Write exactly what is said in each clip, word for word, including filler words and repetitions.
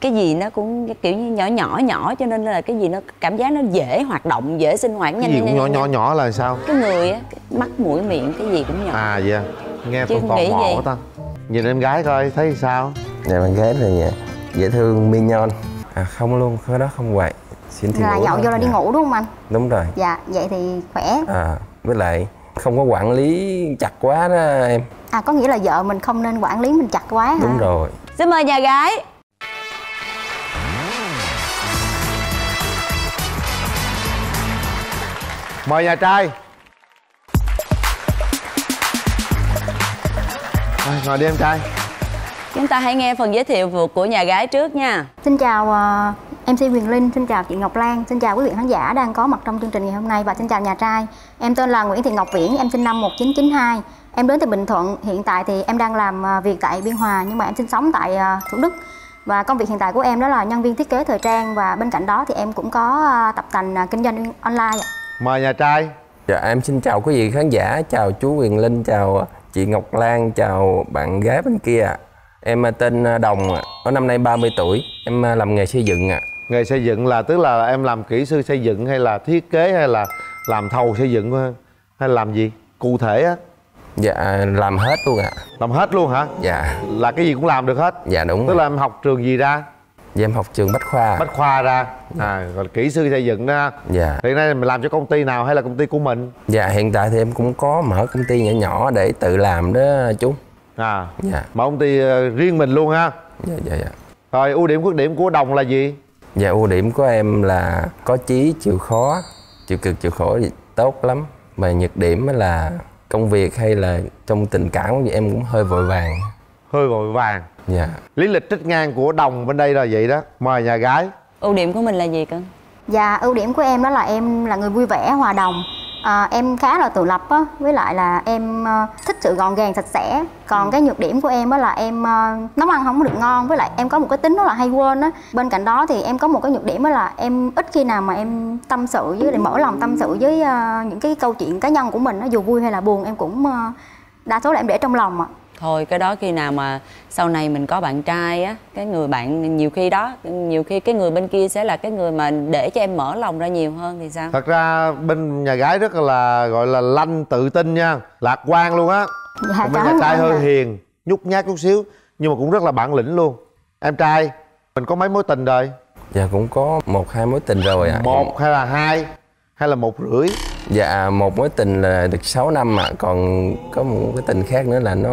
cái gì nó cũng kiểu như nhỏ nhỏ nhỏ, cho nên là cái gì nó cảm giác nó dễ hoạt động, dễ sinh hoạt. Cái nhanh gì nhanh, cũng nhỏ nhanh, nhỏ nhanh. nhỏ là sao? Cái người á, mắt mũi miệng cái gì cũng nhỏ. À dạ. Nghe Chứ tôi tò nghĩ mò gì? quá ta. Nhìn em gái coi thấy sao? Dạ bạn gái thì dễ thương, mignon. À không luôn, cái đó không vậy. Xin thi Là nhậu vô là đi ngủ đúng không anh? Đúng rồi. Dạ, vậy thì khỏe. À, với lại không có quản lý chặt quá đó em. À, có nghĩa là vợ mình không nên quản lý mình chặt quá hả? Đúng rồi. Xin mời nhà gái. Mời nhà trai. Rồi, ngồi đi em trai. Chúng ta hãy nghe phần giới thiệu của nhà gái trước nha. Xin chào uh, em xê Huyền Linh, xin chào chị Ngọc Lan, xin chào quý vị khán giả đang có mặt trong chương trình ngày hôm nay và xin chào nhà trai. Em tên là Nguyễn Thị Ngọc Viễn, em sinh năm một nghìn chín trăm chín mươi hai. Em đến từ Bình Thuận, hiện tại thì em đang làm uh, việc tại Biên Hòa nhưng mà em sinh sống tại uh, Thủ Đức. Và công việc hiện tại của em đó là nhân viên thiết kế thời trang và bên cạnh đó thì em cũng có uh, tập tành uh, kinh doanh online. Mời nhà trai. Dạ em xin chào quý vị khán giả, chào chú Huyền Linh, chào chị Ngọc Lan, chào bạn gái bên kia. Em tên Đồng, có năm nay ba mươi tuổi, em làm nghề xây dựng ạ. Nghề xây dựng là tức là em làm kỹ sư xây dựng hay là thiết kế hay là làm thầu xây dựng hay là làm gì? Cụ thể á? Dạ làm hết luôn ạ. Làm hết luôn hả? Dạ. Là cái gì cũng làm được hết? Dạ đúng. Tức rồi. là em học trường gì ra? Dạ em học trường Bách Khoa. Bách Khoa ra. À, gọi là kỹ sư xây dựng đó. Dạ. Hiện nay mình làm cho công ty nào hay là công ty của mình? Dạ hiện tại thì em cũng có mở công ty nhỏ nhỏ để tự làm đó chú. À. Dạ. Mở công ty riêng mình luôn ha? Dạ dạ dạ. Rồi ưu điểm khuyết điểm của Đồng là gì? Dạ ưu điểm của em là có chí, chịu khó, chịu cực chịu khổ thì tốt lắm. Mà nhược điểm là công việc hay là trong tình cảm thì em cũng hơi vội vàng. Hơi vội vàng. Dạ. Lý lịch trích ngang của Đồng bên đây là vậy đó. Mời nhà gái. Ưu điểm của mình là gì cưng? Dạ, ưu điểm của em đó là em là người vui vẻ, hòa đồng. À, em khá là tự lập á, với lại là em uh, thích sự gọn gàng, sạch sẽ. Còn ừ. cái nhược điểm của em đó là em uh, nấu ăn không có được ngon, với lại em có một cái tính đó là hay quên á. Bên cạnh đó thì em có một cái nhược điểm đó là em ít khi nào mà em tâm sự với, mở lòng tâm sự với uh, những cái câu chuyện cá nhân của mình, dù vui hay là buồn em cũng uh, đa số là em để trong lòng ạ. Thôi cái đó khi nào mà sau này mình có bạn trai á, cái người bạn nhiều khi đó, nhiều khi cái người bên kia sẽ là cái người mà để cho em mở lòng ra nhiều hơn thì sao? Thật ra bên nhà gái rất là gọi là lanh, tự tin nha, lạc quan luôn á. Dạ, còn bên nhà trai hơi hiền, nhút nhát chút xíu nhưng mà cũng rất là bản lĩnh luôn. Em trai mình có mấy mối tình rồi? Dạ cũng có một hai mối tình rồi ạ. Một hay là hai hay là một rưỡi? Dạ một mối tình là được sáu năm ạ. Còn có một cái tình khác nữa là nó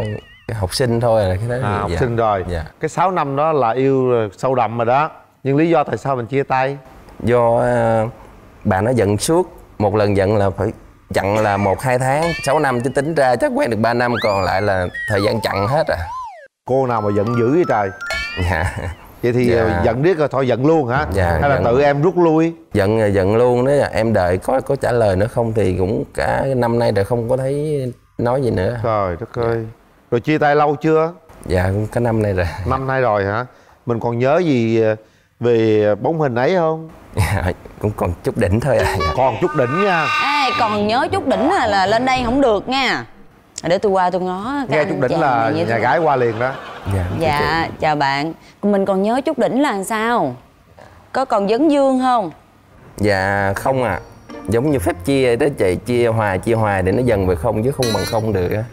học sinh thôi là cái đó. À, học dạ. sinh rồi. Dạ. Cái sáu năm đó là yêu sâu đậm rồi đó. Nhưng lý do tại sao mình chia tay? Do uh, bạn nó giận suốt. Một lần giận là phải chặn là một hai tháng. Sáu năm chứ tính ra chắc quen được ba năm. Còn lại là thời gian chặn hết à. Cô nào mà giận dữ vậy trời? Dạ. Vậy thì dạ. giận riết rồi thôi giận luôn hả? Dạ, hay là giận. tự em rút lui? Giận giận luôn đấy. Em đợi có có trả lời nữa không thì cũng cả năm nay rồi không có thấy nói gì nữa. Trời đất ơi. Rồi chia tay lâu chưa? Dạ cũng cả năm nay rồi. Năm nay rồi hả? Mình còn nhớ gì về bóng hình ấy không? Dạ, cũng còn chút đỉnh thôi à. Dạ. Còn chút đỉnh nha. Ê, còn nhớ chút đỉnh là, là lên đây không được nha. Để tôi qua tôi ngó. Nghe chút đỉnh là nhà tôi... gái qua liền đó. Dạ, dạ chào bạn. Mình còn nhớ chút đỉnh là sao? Có còn vấn dương không? Dạ không à. Giống như phép chia đó chị, chia hòa chia hòa để nó dần về không chứ không bằng không được á.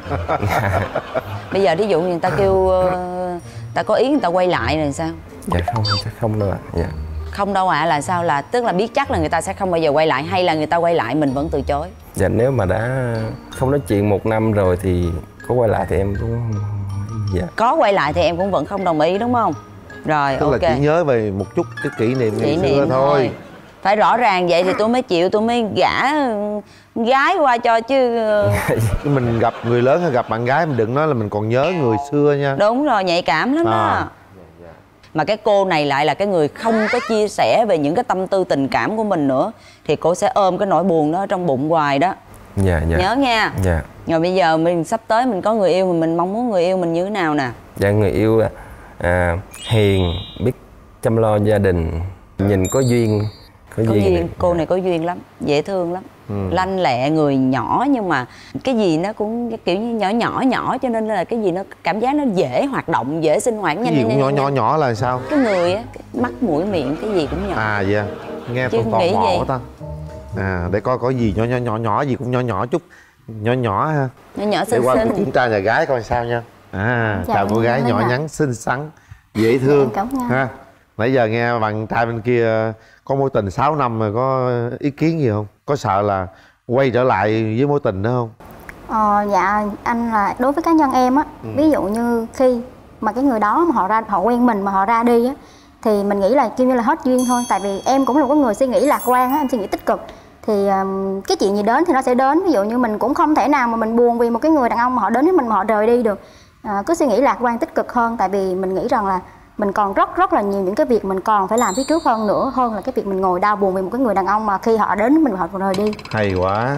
Bây giờ ví dụ người ta kêu uh, ta có ý người ta quay lại rồi sao? Dạ không, chắc không đâu ạ. Dạ. Không đâu ạ à, là sao? Là tức là biết chắc là người ta sẽ không bao giờ quay lại hay là người ta quay lại mình vẫn từ chối? Dạ nếu mà đã không nói chuyện một năm rồi thì có quay lại thì em cũng... Dạ. Có quay lại thì em cũng vẫn không đồng ý đúng không? Rồi tức ok. là chỉ nhớ về một chút cái kỷ niệm ngày xưa thôi. thôi Phải rõ ràng vậy thì tôi mới chịu, tôi mới gả gái qua cho chứ. Mình gặp người lớn hay gặp bạn gái mình đừng nói là mình còn nhớ người xưa nha. Đúng rồi, nhạy cảm lắm à. đó. Mà cái cô này lại là cái người không có chia sẻ về những cái tâm tư tình cảm của mình nữa thì cô sẽ ôm cái nỗi buồn đó trong bụng hoài đó. Dạ dạ. Nhớ nha. Dạ. Rồi bây giờ mình sắp tới mình có người yêu mà mình mong muốn người yêu mình như thế nào nè? Dạ người yêu à, hiền, biết chăm lo gia đình, nhìn có duyên. Có, có duyên, duyên, cô này có duyên lắm, dễ thương lắm. ừ. lanh lẹ, người nhỏ nhưng mà cái gì nó cũng kiểu như nhỏ nhỏ nhỏ, cho nên là cái gì nó cảm giác nó dễ hoạt động, dễ sinh hoạt. Cái nhanh, gì nhanh, cũng nhỏ nhanh, nhỏ nhanh. nhỏ là sao? Cái người á, cái mắt mũi miệng cái gì cũng nhỏ. À dạ, nghe Chứ tôi tò nghĩ mò gì? quá ta. À để coi có gì nhỏ nhỏ nhỏ nhỏ gì cũng nhỏ nhỏ chút, nhỏ nhỏ ha. Nhỏ nhỏ Để xinh qua xinh. kiểm tra nhà gái coi sao nha. À Dạ, chào cô gái em nhỏ ạ. nhắn xinh xắn, dễ thương Dạ, em cảm ơn. ha. Nãy giờ nghe bạn trai bên kia có mối tình sáu năm rồi, có ý kiến gì không? Có sợ là quay trở lại với mối tình đó không? Ờ, dạ anh, là đối với cá nhân em á, Ừ. ví dụ như khi mà cái người đó mà họ ra họ quen mình mà họ ra đi á, thì mình nghĩ là kêu như là hết duyên thôi. Tại vì em cũng là một người suy nghĩ lạc quan á, em suy nghĩ tích cực. Thì um, cái chuyện gì đến thì nó sẽ đến. Ví dụ như mình cũng không thể nào mà mình buồn vì một cái người đàn ông mà họ đến với mình mà họ rời đi được. À, cứ suy nghĩ lạc quan tích cực hơn. Tại vì mình nghĩ rằng là mình còn rất rất là nhiều những cái việc mình còn phải làm phía trước hơn nữa, hơn là cái việc mình ngồi đau buồn vì một cái người đàn ông mà khi họ đến với mình họ rời đi. Hay quá.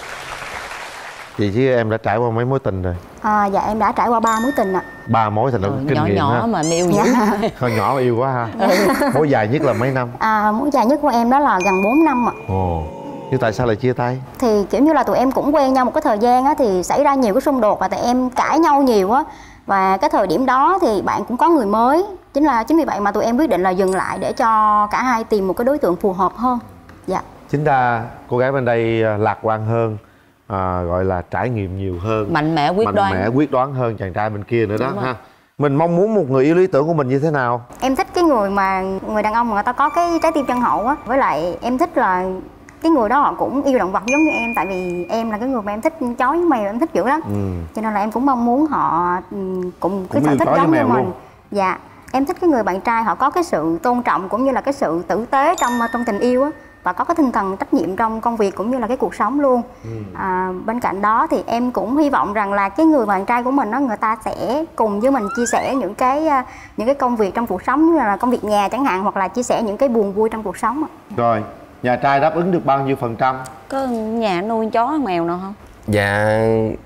Chị chứ em đã trải qua mấy mối tình rồi? À, dạ em đã trải qua ba mối tình ạ. Ba mối thành Trời, kinh nhỏ nghiệm nhỏ ha. mà yêu dữ. Dạ. Hơi nhỏ mà yêu quá ha. Mối dài nhất là mấy năm? À, mối dài nhất của em đó là gần bốn năm ạ. Ồ, nhưng tại sao lại chia tay? Thì kiểu như là tụi em cũng quen nhau một cái thời gian á, thì xảy ra nhiều cái xung đột và tụi em cãi nhau nhiều á. Và cái thời điểm đó thì bạn cũng có người mới. Chính là chính vì vậy mà tụi em quyết định là dừng lại để cho cả hai tìm một cái đối tượng phù hợp hơn. Dạ. Chính ra cô gái bên đây lạc quan hơn, à, gọi là trải nghiệm nhiều hơn, Mạnh mẽ quyết mạnh đoán. mẽ quyết đoán hơn chàng trai bên kia nữa đó Đúng rồi. ha. Mình mong muốn một người yêu lý tưởng của mình như thế nào? Em thích cái người mà người đàn ông mà người ta có cái trái tim chân hậu á. Với lại em thích là cái người đó họ cũng yêu động vật giống như em. Tại vì em là cái người mà em thích chó với mèo, em thích dữ lắm. Ừ. Cho nên là em cũng mong muốn họ ừ, cũng cái Cũng sở yêu thích chó với giống như mèo mình. luôn. Dạ. Em thích cái người bạn trai họ có cái sự tôn trọng cũng như là cái sự tử tế trong trong tình yêu á, và có cái tinh thần trách nhiệm trong công việc cũng như là cái cuộc sống luôn. Ừ. À, bên cạnh đó thì em cũng hy vọng rằng là cái người bạn trai của mình đó, người ta sẽ cùng với mình chia sẻ những cái những cái công việc trong cuộc sống, như là công việc nhà chẳng hạn, hoặc là chia sẻ những cái buồn vui trong cuộc sống ạ. Rồi, nhà trai đáp ứng được bao nhiêu phần trăm? Có nhà nuôi chó mèo nào không? Dạ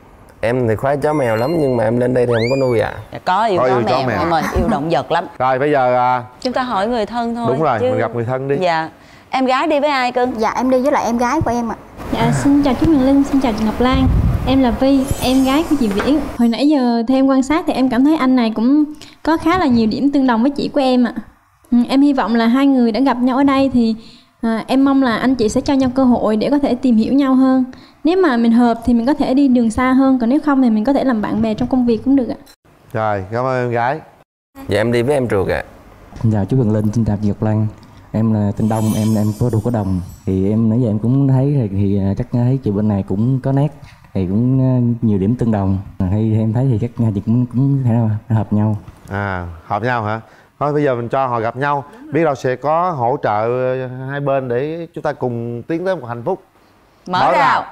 em thì khoái chó mèo lắm, nhưng mà em lên đây thì không có nuôi ạ. Dạ, có yêu Có chó yêu chó mèo, mèo. em ơi, yêu động vật lắm. Rồi bây giờ à, Chúng ta hỏi người thân thôi. đúng rồi, mình gặp người thân đi. Dạ. Em gái đi với ai cưng? Dạ em đi với lại em gái của em ạ. Dạ, xin chào chú Huyền Linh, xin chào chị Ngọc Lan. Em là Vi, em gái của chị Viễn. Hồi nãy giờ theo em quan sát thì em cảm thấy anh này cũng có khá là nhiều điểm tương đồng với chị của em ạ. Ừ, em hy vọng là hai người đã gặp nhau ở đây thì à, em mong là anh chị sẽ cho nhau cơ hội để có thể tìm hiểu nhau hơn. Nếu mà mình hợp thì mình có thể đi đường xa hơn, còn nếu không thì mình có thể làm bạn bè trong công việc cũng được ạ. Rồi, cảm ơn em gái. Dạ em đi với em ruột ạ. Xin chào chú Huyền Linh, xin chào chị Ngọc Lan. Em là tên Đông, em em có ruột có đồng. Thì em nãy giờ em cũng thấy thì, thì chắc thấy chị bên này cũng có nét, thì cũng nhiều điểm tương đồng. Hay em thấy thì chắc chị cũng cũng thể hợp nhau. À, hợp nhau hả? Thôi bây giờ mình cho họ gặp nhau, biết đâu sẽ có hỗ trợ hai bên để chúng ta cùng tiến tới một hạnh phúc. Mở, Mở rào. rào.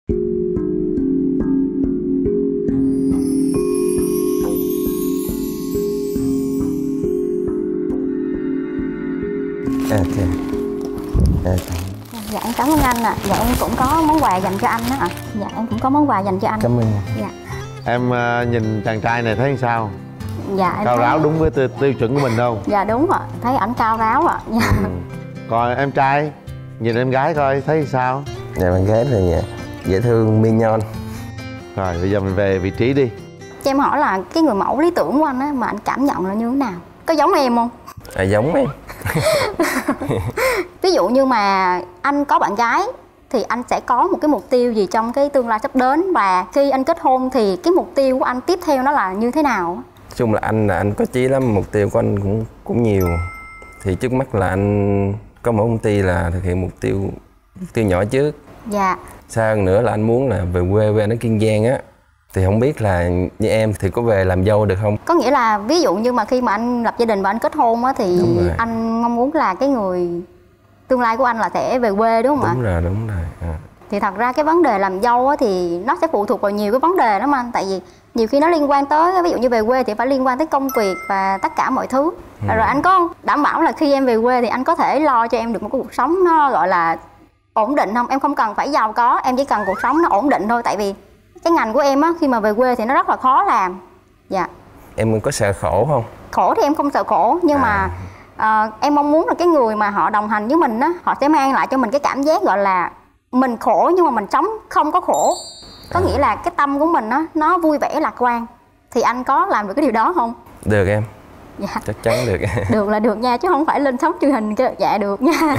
À, dạ. À, Dạ em cảm ơn anh ạ. Dạ em cũng có món quà dành cho anh đó ạ. Dạ em cũng có món quà dành cho anh. cảm ơn. Dạ. Em uh, nhìn chàng trai này thấy sao? Dạ em Cao thấy... ráo đúng với tiêu, tiêu chuẩn của mình không? Dạ đúng ạ, thấy ảnh cao ráo ạ. Dạ. Ừ. Còn em trai, nhìn em gái coi thấy sao? Dạ bạn gái thì dễ thương, mi nhon. Rồi bây giờ mình về vị trí đi. Cho em hỏi là cái người mẫu lý tưởng của anh á, mà anh cảm nhận là như thế nào? Có giống em không? À, giống em. Ví dụ như mà anh có bạn gái thì anh sẽ có một cái mục tiêu gì trong cái tương lai sắp đến, và khi anh kết hôn thì cái mục tiêu của anh tiếp theo nó là như thế nào? Nói chung là anh là anh có chí lắm, mục tiêu của anh cũng cũng nhiều. Thì trước mắt là anh có một công ty là thực hiện mục tiêu mục tiêu nhỏ trước. Dạ. Xa hơn nữa là anh muốn là về quê về ở Kiên Giang á. Thì không biết là như em thì có về làm dâu được không? Có nghĩa là ví dụ như mà khi mà anh lập gia đình và anh kết hôn á, thì anh mong muốn là cái người tương lai của anh là sẽ về quê đúng không ạ? Đúng rồi, đúng rồi. À. Thì thật ra cái vấn đề làm dâu á, thì nó sẽ phụ thuộc vào nhiều cái vấn đề lắm anh. Tại vì nhiều khi nó liên quan tới, ví dụ như về quê thì phải liên quan tới công việc và tất cả mọi thứ. Ừ. Rồi anh có đảm bảo là khi em về quê thì anh có thể lo cho em được một cái cuộc sống nó gọi là ổn định không? Em không cần phải giàu có, em chỉ cần cuộc sống nó ổn định thôi. Tại vì cái ngành của em á, khi mà về quê thì nó rất là khó làm. Dạ. Em có sợ khổ không? Khổ thì em không sợ khổ, nhưng à. mà à, em mong muốn là cái người mà họ đồng hành với mình á, họ sẽ mang lại cho mình cái cảm giác gọi là mình khổ nhưng mà mình sống không có khổ. Có nghĩa là cái tâm của mình á, nó vui vẻ lạc quan. Thì anh có làm được cái điều đó không? Được em. Dạ. Chắc chắn được. Được là được nha, chứ không phải lên sóng truyền hình kêu dạ được nha.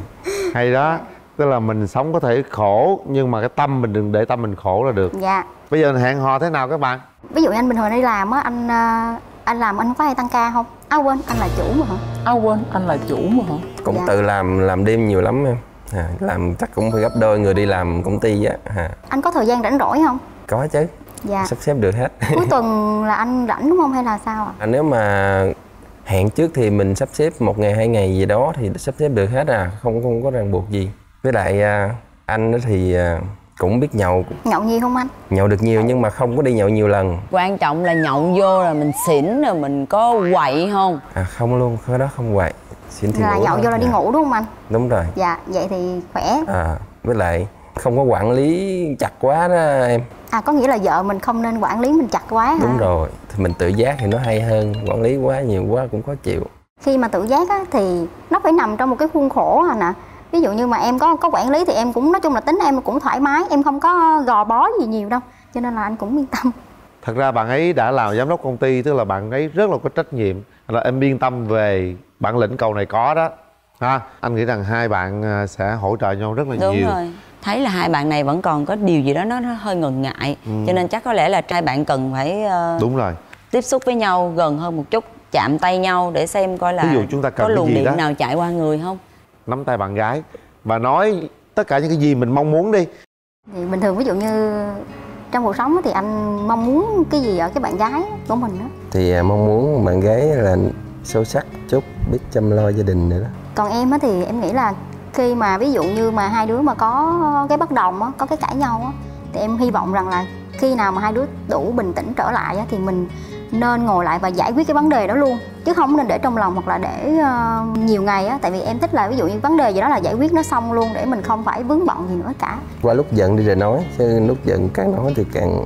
Hay đó. Tức là mình sống có thể khổ nhưng mà cái tâm mình đừng để tâm mình khổ là được. Dạ. Bây giờ hẹn hò thế nào các bạn? Ví dụ như anh bình thường đi làm á, anh anh làm anh có hay tăng ca không? À quên, anh là chủ mà hả? À quên, anh là chủ mà hả? Cũng Dạ. tự làm làm đêm nhiều lắm em. À, làm chắc cũng phải gấp đôi người đi làm công ty á. À. Anh có thời gian rảnh rỗi không? Có chứ. Dạ. Sắp xếp được hết. Cuối tuần là anh rảnh đúng không hay là sao ạ? À, nếu mà hẹn trước thì mình sắp xếp một ngày hai ngày gì đó thì sắp xếp được hết à, không không có ràng buộc gì. Với lại à, anh thì à, cũng biết nhậu. Nhậu nhiều không anh? Nhậu được nhiều nhưng mà không có đi nhậu nhiều lần. Quan trọng là nhậu vô là mình xỉn rồi mình có quậy không? À không luôn, cái đó không quậy. Xỉn thì Là ngủ nhậu thôi. vô là đi Dạ. ngủ đúng không anh? Đúng rồi. Dạ, vậy thì khỏe. À, với lại không có quản lý chặt quá đó em. À có nghĩa là vợ mình không nên quản lý mình chặt quá hả? Đúng rồi, thì mình tự giác thì nó hay hơn, quản lý quá nhiều quá cũng khó chịu. Khi mà tự giác á, thì nó phải nằm trong một cái khuôn khổ anh ạ. Ví dụ như mà em có có quản lý thì em cũng nói chung là tính em cũng thoải mái, em không có gò bó gì nhiều đâu, cho nên là anh cũng yên tâm. Thật ra bạn ấy đã làm giám đốc công ty, tức là bạn ấy rất là có trách nhiệm, là em yên tâm về bản lĩnh cầu này có đó ha. Anh nghĩ rằng hai bạn sẽ hỗ trợ nhau rất là Đúng nhiều. rồi. Thấy là hai bạn này vẫn còn có điều gì đó nó, nó hơi ngần ngại, Ừ. cho nên chắc có lẽ là hai bạn cần phải uh, Đúng rồi. tiếp xúc với nhau gần hơn một chút, chạm tay nhau để xem coi là Ví dụ chúng ta cần có cái luồng gì điện đó. nào chạy qua người không. Nắm tay bạn gái và nói tất cả những cái gì mình mong muốn đi. Thì bình thường ví dụ như trong cuộc sống á, thì anh mong muốn cái gì ở cái bạn gái của mình đó? Thì à, mong muốn bạn gái là sâu sắc, chúc, biết chăm lo gia đình nữa đó. Còn em á thì em nghĩ là khi mà ví dụ như mà hai đứa mà có cái bất đồng á, có cái cãi nhau á, thì em hy vọng rằng là khi nào mà hai đứa đủ bình tĩnh trở lại á, thì mình nên ngồi lại và giải quyết cái vấn đề đó luôn, chứ không nên để trong lòng hoặc là để uh, nhiều ngày á. Tại vì em thích là ví dụ như vấn đề gì đó là giải quyết nó xong luôn, để mình không phải vướng bận gì nữa cả. Qua lúc giận đi rồi nói, chứ lúc giận càng nói thì càng...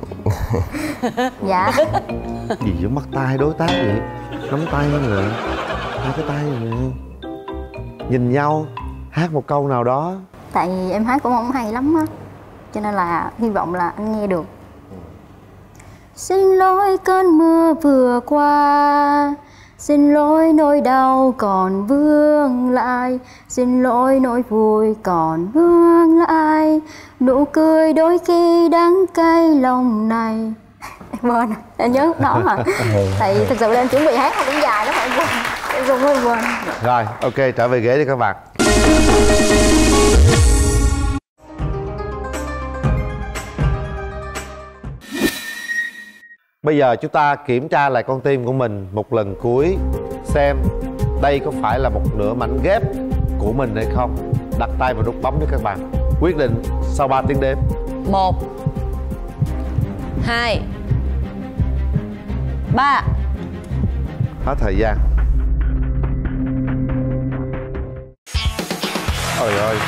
Dạ. Gì giống bắt tay đối tác vậy? Nắm tay nữa, hai cái tay nữa, nhìn nhau hát một câu nào đó. Tại vì em hát cũng không hay lắm á, cho nên là hy vọng là anh nghe được. Xin lỗi cơn mưa vừa qua, xin lỗi nỗi đau còn vương lại, xin lỗi nỗi vui còn vương lại, nụ cười đôi khi đắng cay lòng này. Em quên, em nhớ lúc đó mà. Tại thực sự là em chuẩn bị hát cũng dài lắm, em quên, em dùng hơi quên. Rồi, ok, trở về ghế đi các bạn. Bây giờ chúng ta kiểm tra lại con tim của mình một lần cuối, xem đây có phải là một nửa mảnh ghép của mình hay không. Đặt tay vào nút bấm đi các bạn. Quyết định sau ba tiếng đếm. Một, hai, ba. Hết thời gian. Trời ơi,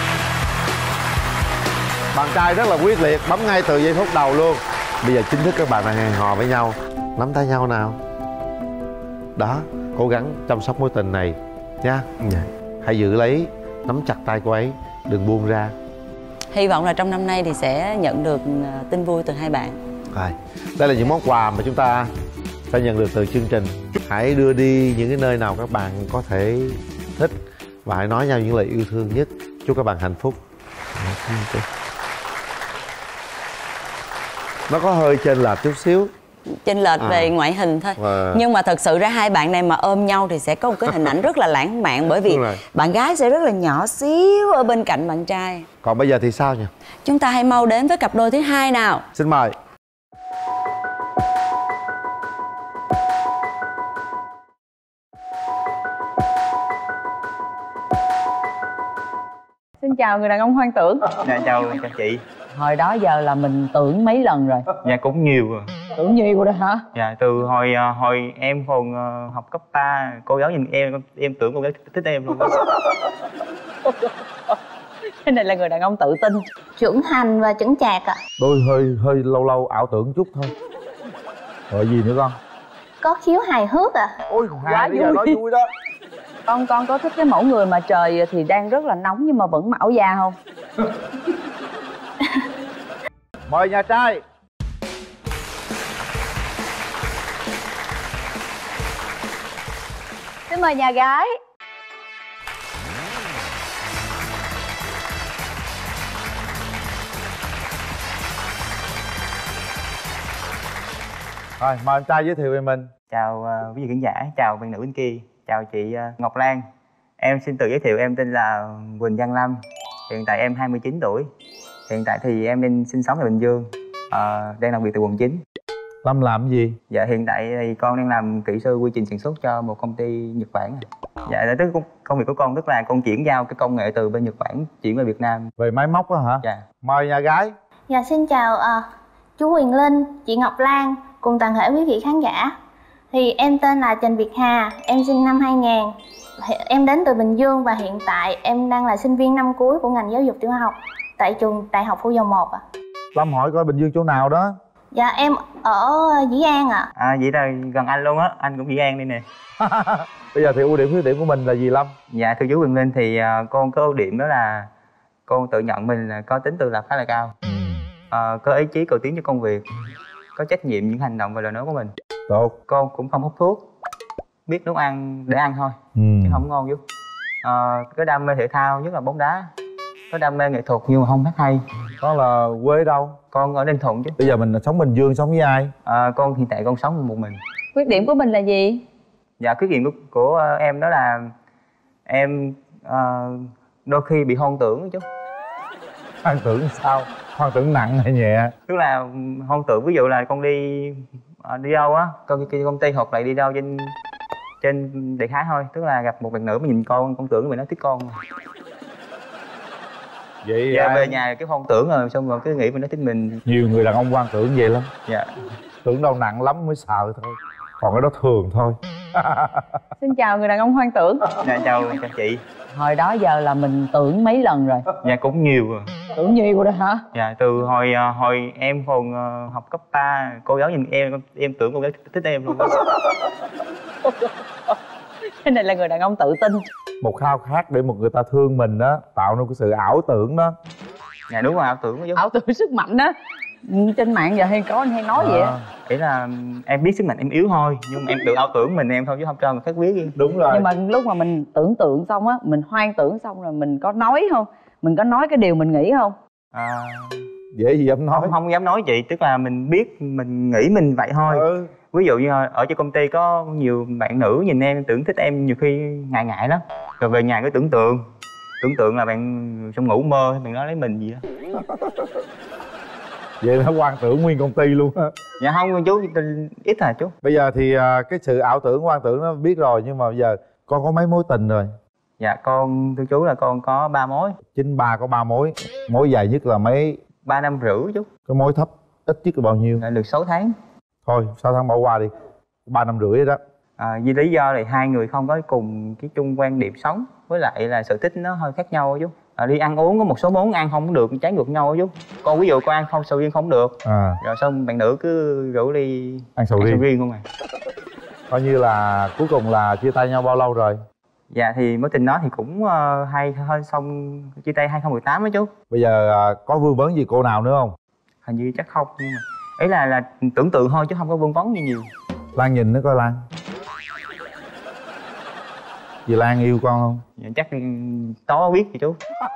bạn trai rất là quyết liệt, bấm ngay từ giây phút đầu luôn. Bây giờ chính thức các bạn đang hẹn hò với nhau. Nắm tay nhau nào. Đó, cố gắng chăm sóc mối tình này nha. Dạ. Hãy giữ lấy, nắm chặt tay cô ấy, đừng buông ra. Hy vọng là trong năm nay thì sẽ nhận được tin vui từ hai bạn. Rồi, đây là những món quà mà chúng ta sẽ nhận được từ chương trình. Hãy đưa đi những cái nơi nào các bạn có thể thích và hãy nói nhau những lời yêu thương nhất. Chúc các bạn hạnh phúc. Nó có hơi chênh lệch chút xíu, chênh lệch À. về ngoại hình thôi. Và- Nhưng mà thật sự ra hai bạn này mà ôm nhau thì sẽ có một cái hình ảnh rất là lãng mạn, bởi vì Đúng rồi. bạn gái sẽ rất là nhỏ xíu ở bên cạnh bạn trai. Còn bây giờ thì sao nhỉ? Chúng ta hãy mau đến với cặp đôi thứ hai nào. Xin mời. Xin chào người đàn ông hoang tưởng. Dạ chào chào chị. Hồi đó giờ là mình tưởng mấy lần rồi? Dạ cũng nhiều rồi. Tưởng nhiều rồi hả? Dạ từ hồi à, hồi em còn à, học cấp ba, cô giáo nhìn em em tưởng cô giáo thích em luôn. Cái này là người đàn ông tự tin, Trưởng thành và chững chạc ạ. Tôi hơi hơi lâu lâu ảo tưởng chút thôi. Rồi gì nữa con? Có khiếu hài hước ạ. Ôi quá bây giờ vui. nói vui đó. Con con có thích cái mẫu người mà trời thì đang rất là nóng nhưng mà vẫn mạo da không? Mời nhà trai. Xin mời nhà gái. Rồi, mời anh trai giới thiệu về mình. Chào uh, quý vị khán giả, chào bạn nữ bên kia, chào chị uh, Ngọc Lan. Em xin tự giới thiệu, em tên là Quỳnh Văn Lâm. Hiện tại em hai mươi chín tuổi. Hiện tại thì em đang sinh sống tại Bình Dương, uh, đang làm việc tại quận chín. Lâm làm gì? Dạ hiện tại thì con đang làm kỹ sư quy trình sản xuất cho một công ty Nhật Bản. Dạ tức công việc của con tức là con chuyển giao cái công nghệ từ bên Nhật Bản chuyển về Việt Nam. Về máy móc đó hả? Dạ. Mời nhà gái. Dạ xin chào uh, chú Huyền Linh, chị Ngọc Lan cùng toàn thể quý vị khán giả. Thì em tên là Trần Việt Hà, em sinh năm hai nghìn. Em đến từ Bình Dương và hiện tại em đang là sinh viên năm cuối của ngành giáo dục tiểu học tại trường Đại học Phủ Dầu Một ạ. À. Lâm hỏi coi Bình Dương chỗ nào đó? Dạ em ở Dĩ An ạ. À. À vậy là gần anh luôn á, anh cũng Dĩ An đây nè. Bây giờ thì ưu điểm khuyết điểm của mình là gì Lâm? Dạ thưa chú Huyền Linh thì uh, con có ưu điểm đó là con tự nhận mình là có tính tự lập khá là cao, uh, có ý chí cầu tiến cho công việc, có trách nhiệm những hành động và lời nói của mình. Tốt. Con cũng không hút thuốc, biết nấu ăn để ăn thôi, ừ. chứ không ngon chú. Uh, có đam mê thể thao nhất là bóng đá, có đam mê nghệ thuật nhưng mà không hát hay. Con là quê đâu? Con ở Ninh Thuận chứ. Bây giờ mình sống Bình Dương, sống với ai? À, con hiện tại con sống một mình. Khuyết điểm của mình là gì? Dạ khuyết điểm của, của uh, em đó là em uh, đôi khi bị hoang tưởng chú. Hoang tưởng sao? Hoang tưởng nặng hay nhẹ? Tức là hoang tưởng, ví dụ là con đi uh, đi đâu á, con đi công ty hoặc lại đi đâu trên trên đại khái thôi, tức là gặp một bạn nữ mà nhìn con, con tưởng mình nó thích con. Vậy dạ, ai... về nhà cái hoang tưởng rồi xong rồi cứ nghĩ mình nó thích mình. Nhiều người đàn ông hoang tưởng vậy lắm. Dạ. Tưởng đâu nặng lắm mới sợ thôi, còn cái đó thường thôi. Xin chào người đàn ông hoang tưởng. Dạ chào chào chị. Hồi đó giờ là mình tưởng mấy lần rồi? Dạ cũng nhiều rồi. Tưởng nhiều rồi đó hả? Dạ từ hồi hồi em còn học cấp ba, cô giáo nhìn em em tưởng cô giáo thích em luôn. Cái này là người đàn ông tự tin. Một khao khát để một người ta thương mình đó, tạo nên cái sự ảo tưởng đó. Dạ đúng rồi, ảo tưởng đó chứ. Ảo tưởng sức mạnh đó. Trên mạng giờ hay có anh hay nói à. Vậy á. Ý là em biết sức mạnh em yếu thôi, nhưng mà em tự ảo tưởng mình em thôi chứ không cho người khác biết đi. Đúng rồi. Nhưng mà lúc mà mình tưởng tượng xong á, mình hoang tưởng xong rồi mình có nói không? Mình có nói cái điều mình nghĩ không? À... dễ gì dám nói. Không, không dám nói chị, tức là mình biết mình nghĩ mình vậy thôi. Ừ. Ví dụ như ở trên công ty có nhiều bạn nữ nhìn em tưởng thích em, nhiều khi ngại ngại lắm, rồi về nhà cứ tưởng tượng tưởng tượng là bạn trong ngủ mơ bạn nói lấy mình gì đó. Vậy nó hoang tưởng nguyên công ty luôn á. Dạ không chú, ít à chú. Bây giờ thì cái sự ảo tưởng hoang tưởng nó biết rồi, nhưng mà bây giờ con có mấy mối tình rồi? Dạ con thưa chú là con có ba mối. Chính ba có ba mối. Mối dài nhất là mấy? Ba năm rưỡi chú. Cái mối thấp ít nhất là bao nhiêu? Là được sáu tháng. Thôi sáu tháng bỏ qua đi, ba năm rưỡi đó. À, vì lý do là hai người không có cùng cái chung quan điểm sống, với lại là sở thích nó hơi khác nhau chú. À, đi ăn uống có một số món ăn không được, trái ngược nhau chú. Con ví dụ con ăn không sầu riêng không được, à. Rồi xong bạn nữ cứ rủ đi ăn sầu riêng, riêng không à. Coi như là cuối cùng là chia tay nhau bao lâu rồi? Dạ thì mối tình đó thì cũng uh, hay hơn, xong chia tay hai không một tám đó chú. Bây giờ uh, có vương vấn gì cô nào nữa không? Hình như chắc không, nhưng mà ấy là là tưởng tượng thôi chứ không có vương vấn gì nhiều. Lan nhìn nó coi Lan. Chị Lan yêu con không? Dạ, chắc tó biết gì chú.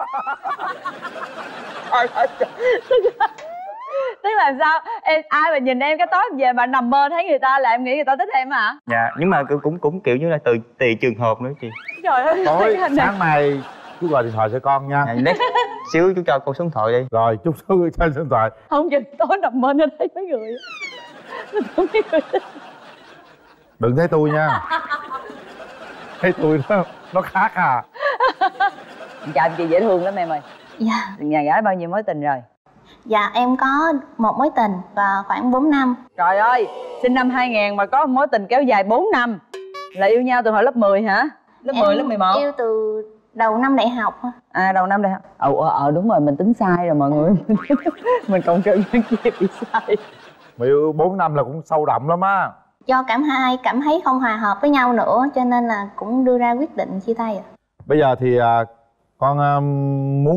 Tức là sao em, ai mà nhìn em cái tối về mà nằm mơ thấy người ta là em nghĩ người ta thích em hả? Dạ nhưng mà cũng cũng kiểu như là từ tùy trường hợp nữa chị. Trời ơi. Tối sáng nay chú gọi điện thoại cho con nha. Dạ, xíu chú cho cô số điện thoại đi. Rồi chút số cho số điện thoại. Không chừng tối nằm mơ nó thấy mấy người. Nó thấy người thích. Đừng thấy tôi nha. Thấy tôi nó nó khác à. Chào chị dễ thương lắm em ơi. Dạ. Nhà gái bao nhiêu mối tình rồi? Dạ em có một mối tình và khoảng bốn năm. Trời ơi, sinh năm hai nghìn mà có một mối tình kéo dài bốn năm. Là yêu nhau từ hồi lớp mười hả? Lớp em mười, lớp mười một? Yêu từ đầu năm đại học. À đầu năm đại học. Ờ ờ đúng rồi, mình tính sai rồi mọi người. Mình cộng trừ nhân chia bị sai. Mà yêu bốn năm là cũng sâu đậm lắm á. Do cảm hai cảm thấy không hòa hợp với nhau nữa cho nên là cũng đưa ra quyết định chia tay ạ. Bây giờ thì con muốn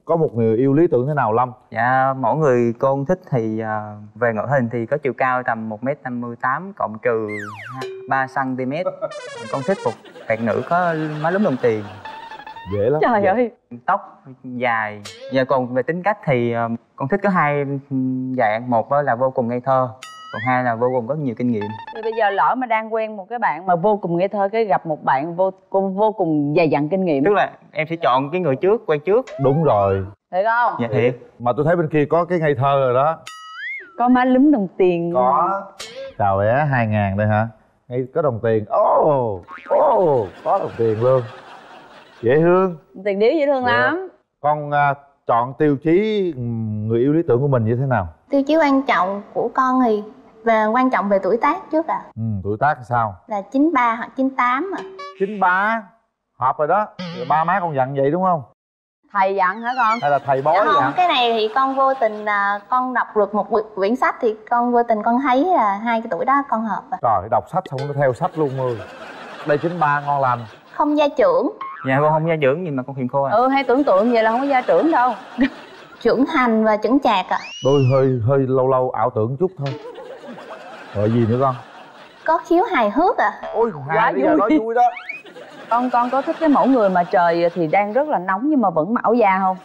có một người yêu lý tưởng thế nào Lâm? Dạ mỗi người con thích thì uh, về ngoại hình thì có chiều cao tầm một mét năm mươi tám cộng trừ ba xăng ti mét. Con thích một bạn nữ có má lúm đồng tiền. Dễ lắm. Trời dễ. ơi. Tóc dài. Và còn về tính cách thì uh, con thích có hai dạng, một là vô cùng ngây thơ, còn hai là vô cùng có nhiều kinh nghiệm. Thì bây giờ lỡ mà đang quen một cái bạn mà vô cùng ngây thơ, cái gặp một bạn vô cùng vô cùng dày dặn kinh nghiệm, tức là em sẽ chọn cái người trước, quen trước. Đúng rồi. Thiệt không? Dạ thiệt. Mà tôi thấy bên kia có cái ngây thơ rồi đó. Có má lúm đồng tiền. Có. Chào bé, hai ngàn đây hả? Ngay có đồng tiền. Ồ, oh, ồ, oh, có đồng tiền luôn. Dễ thương. Tiền điếu dễ thương Dạ. lắm. Con uh, chọn tiêu chí người yêu lý tưởng của mình như thế nào? Tiêu chí quan trọng của con thì về quan trọng về tuổi tác trước à. Ừ, tuổi tác sao? Là chín ba hoặc chín tám à. chín ba. Hợp rồi đó. Ba má con dặn vậy đúng không? Thầy dặn hả con? Hay là thầy bói Dạ không, dặn? cái này thì con vô tình là con đọc được một quyển sách thì con vô tình con thấy là hai cái tuổi đó con hợp à. Trời, đọc sách xong nó theo sách luôn ơi. Đây chín ba ngon lành. Không gia trưởng. Dạ con không gia trưởng gì mà con hiền khô à. Ừ, hay tưởng tượng vậy là không có gia trưởng đâu. Trưởng thành và chững chạc à. Đôi hơi hơi lâu lâu ảo tưởng chút thôi. Rồi gì nữa con? Có khiếu hài hước à. Ôi quá vui. nói vui đó. Con con có thích cái mẫu người mà trời thì đang rất là nóng nhưng mà vẫn mạo da không?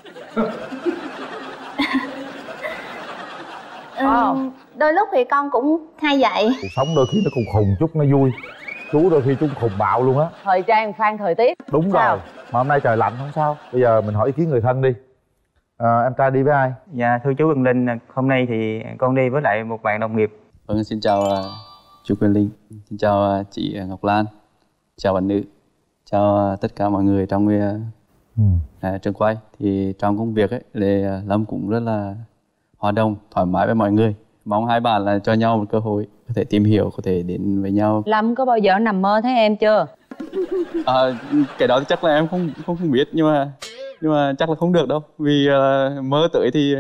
Ừ, đôi lúc thì con cũng hay vậy. Cuộc sống đôi khi nó cùng khùng chút nó vui. Chú đôi khi chú khùng bạo luôn á. Thời trang phan thời tiết. Đúng sao? Rồi. Mà hôm nay trời lạnh không sao. Bây giờ mình hỏi ý kiến người thân đi. À, em trai đi với ai? Dạ thưa chú Quyền Linh, hôm nay thì con đi với lại một bạn đồng nghiệp. Vâng, xin chào uh, chú Quyền Linh, xin chào uh, chị Ngọc Lan, chào bạn nữ, chào uh, tất cả mọi người trong uh, ừ. uh, trường quay. Thì trong công việc ấy, thì uh, Lâm cũng rất là hòa đồng, thoải mái với mọi người. Mong hai bạn là cho nhau một cơ hội có thể tìm hiểu, có thể đến với nhau. Lâm có bao giờ nằm mơ thấy em chưa? À, cái đó thì chắc là em không không không biết, nhưng mà nhưng mà chắc là không được đâu, vì uh, mơ tới thì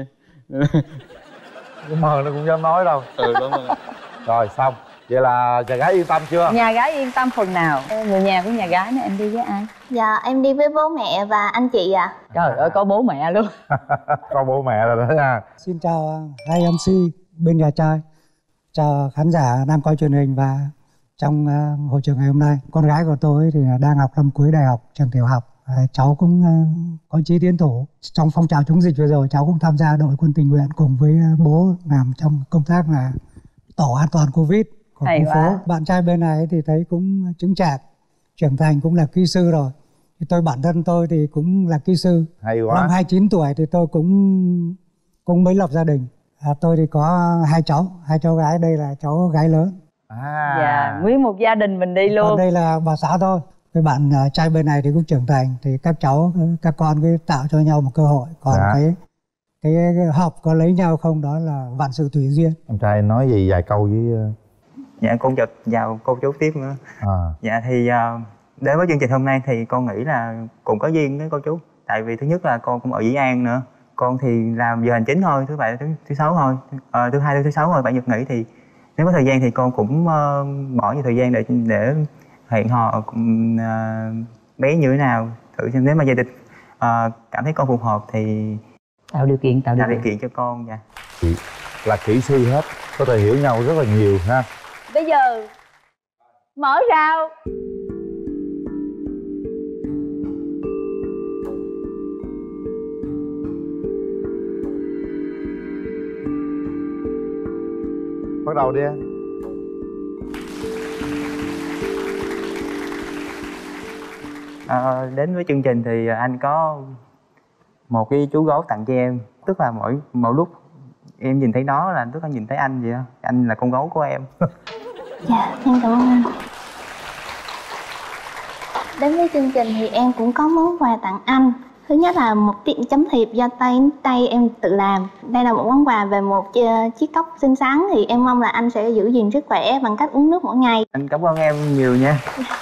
mơ nó cũng dám nói đâu. Ừ, đúng rồi. Rồi xong, vậy là nhà gái yên tâm chưa? Nhà gái yên tâm phần nào? Người nhà của nhà gái này em đi với ai? Dạ em đi với bố mẹ và anh chị ạ. À. Trời ơi có bố mẹ luôn. Có bố mẹ rồi đó nha. Xin chào hai em xê bên nhà trai, chào khán giả đang coi truyền hình và trong uh, hội trường ngày hôm nay. Con gái của tôi thì đang học năm cuối đại học trường tiểu học. À, cháu cũng uh, có chí tiến thủ trong phong trào chống dịch vừa rồi, cháu cũng tham gia đội quân tình nguyện cùng với uh, bố làm trong công tác là tổ an toàn Covid của khu phố. Bạn trai bên này thì thấy cũng chứng chạc, trưởng thành, cũng là kỹ sư rồi. Thì tôi bản thân tôi thì cũng là kỹ sư. Hay quá. Năm hai mươi chín tuổi thì tôi cũng cũng mới lập gia đình. À, tôi thì có hai cháu, hai cháu gái, đây là cháu gái lớn. À. Dạ, nguyên một gia đình mình đi luôn. Còn đây là bà xã thôi. Cái bạn uh, trai bên này thì cũng trưởng thành, thì các cháu, các con cứ tạo cho nhau một cơ hội. Còn dạ. cái, cái cái hợp có lấy nhau không đó là vạn sự tùy duyên. Em trai nói gì vài câu với... Dạ con chợt vào cô chú tiếp nữa. À. Dạ thì uh, đến với chương trình hôm nay thì con nghĩ là cũng có duyên với cô chú. Tại vì thứ nhất là con cũng ở Dĩ An nữa. Con thì làm giờ hành chính thôi, thứ bảy thứ, thứ sáu thôi, à, thứ hai thứ sáu thôi, bảy nhật nghỉ. Thì nếu có thời gian thì con cũng uh, bỏ nhiều thời gian để để hẹn hò uh, bé như thế nào, thử xem nếu mà gia đình uh, cảm thấy con phù hợp thì tạo điều kiện tạo điều, điều kiện cho con. Dạ. Chị là kỹ sư hết, có thể hiểu nhau rất là nhiều ha. Bây giờ mở rào. Bắt đầu đi em. À, đến với chương trình thì anh có một cái chú gấu tặng cho em. Tức là mỗi mỗi lúc em nhìn thấy nó là tức là nhìn thấy anh vậy đó. Anh là con gấu của em. Dạ, em cảm ơn anh. Đến với chương trình thì em cũng có món quà tặng anh. Thứ nhất là một tiện chấm thiệp do tay tay em tự làm. Đây là một món quà về một chiếc cốc xinh xắn, thì em mong là anh sẽ giữ gìn sức khỏe bằng cách uống nước mỗi ngày. Anh cảm ơn em nhiều nha.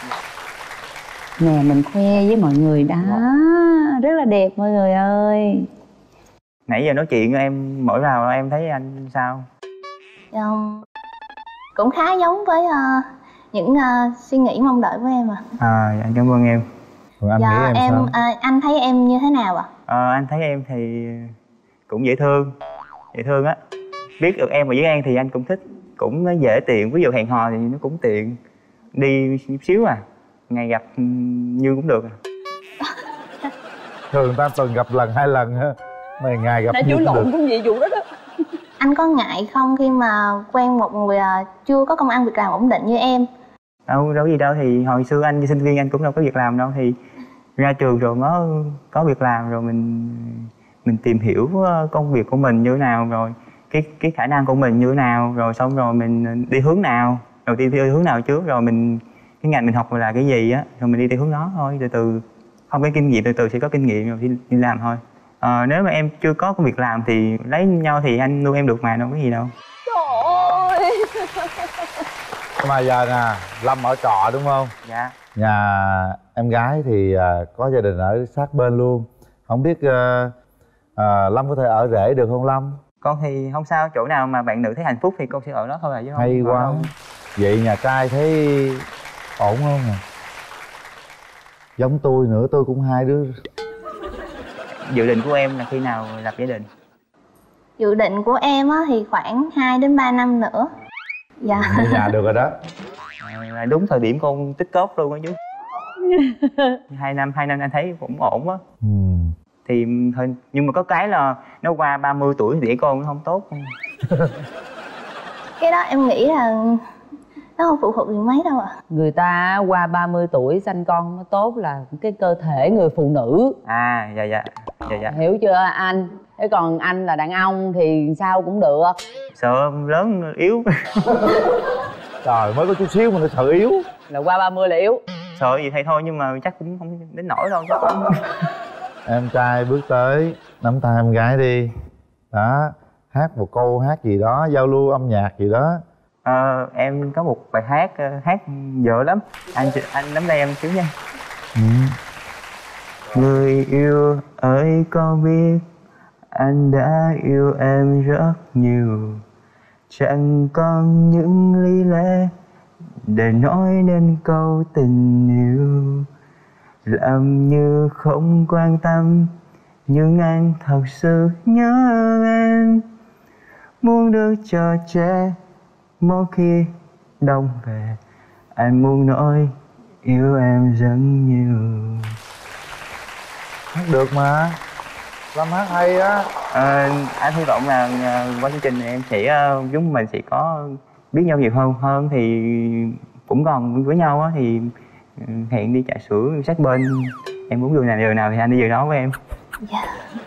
Nè mình khoe với mọi người đó. Rất là đẹp mọi người ơi. Nãy giờ nói chuyện em mỗi vào em thấy anh sao? Um, cũng khá giống với uh, những uh, suy nghĩ mong đợi của em à. À, anh cảm ơn em. Còn anh dạ, nghĩ em, em sao? À, anh thấy em như thế nào ạ? Ờ, anh thấy em thì cũng dễ thương, dễ thương á. Biết được em và với An thì anh cũng thích, cũng dễ tiện. Ví dụ hẹn hò thì nó cũng tiện, đi chút xíu à, ngày gặp như cũng được. Thường ta tuần gặp lần hai lần ha, này ngày gặp nãy như chú cũng lộn được. cũng vậy vụ đó đó. Anh có ngại không khi mà quen một người à, chưa có công ăn việc làm ổn định như em? Đâu đâu gì đâu, thì hồi xưa anh sinh viên anh cũng đâu có việc làm đâu, thì ra trường rồi mới có việc làm rồi mình mình tìm hiểu công việc của mình như thế nào, rồi cái cái khả năng của mình như thế nào, rồi xong rồi mình đi hướng nào, đầu tiên đi hướng nào trước, rồi mình cái ngành mình học là cái gì á, rồi mình đi theo hướng đó thôi, từ từ không có kinh nghiệm, từ từ sẽ có kinh nghiệm rồi đi, đi làm thôi. Ờ, nếu mà em chưa có công việc làm thì lấy nhau thì anh nuôi em được mà, đâu có gì đâu. Trời ơi. Mà giờ nè, Lâm ở trọ đúng không? Dạ. Nhà em gái thì à, có gia đình ở sát bên luôn. Không biết à, à, Lâm có thể ở rể được không Lâm? Con thì không sao, chỗ nào mà bạn nữ thấy hạnh phúc thì con sẽ ở đó thôi à, chứ không. Hay quá. Đâu. Vậy nhà trai thấy ổn không nè? Giống tôi nữa, tôi cũng hai đứa. Dự định của em là khi nào lập gia đình? Dự định của em á thì khoảng hai đến ba năm nữa. Dạ. Mua nhà được rồi đó. À, là đúng thời điểm con tích cóp luôn á chứ. hai năm, hai năm anh thấy cũng ổn á. Ừ. Thì thôi, nhưng mà có cái là nó qua ba mươi tuổi thì đẻ con nó không tốt. Cái đó em nghĩ là nó không phụ thuộc gì mấy đâu ạ. À. Người ta qua ba mươi tuổi sanh con nó tốt là cái cơ thể người phụ nữ. À dạ dạ dạ dạ. Hiểu chưa anh? Thế còn anh là đàn ông thì sao cũng được. Sợ lớn yếu. Trời, mới có chút xíu mà nó sợ yếu. Là qua ba mươi là yếu. Sợ gì thì thôi, nhưng mà chắc cũng không đến nỗi đâu. Em trai bước tới nắm tay em gái đi. Đó, hát một câu hát gì đó, giao lưu âm nhạc gì đó. Ờ, em có một bài hát, hát dở lắm. Anh anh nắm tay em xíu nha. Ừ. Người yêu ơi có biết anh đã yêu em rất nhiều, chẳng còn những lý lẽ để nói nên câu tình yêu. Làm như không quan tâm, nhưng anh thật sự nhớ em. Muốn được cho trẻ mỗi khi đông về, anh muốn nói yêu em rất nhiều. Hát được mà, Lâm hát hay á. À, anh hy vọng là qua chương trình này em sẽ chúng mình sẽ có biết nhau nhiều hơn hơn thì cũng còn với nhau á, thì hẹn đi trà sữa sát bên, em muốn đường nào đường nào thì anh đi đường đó với em. Dạ.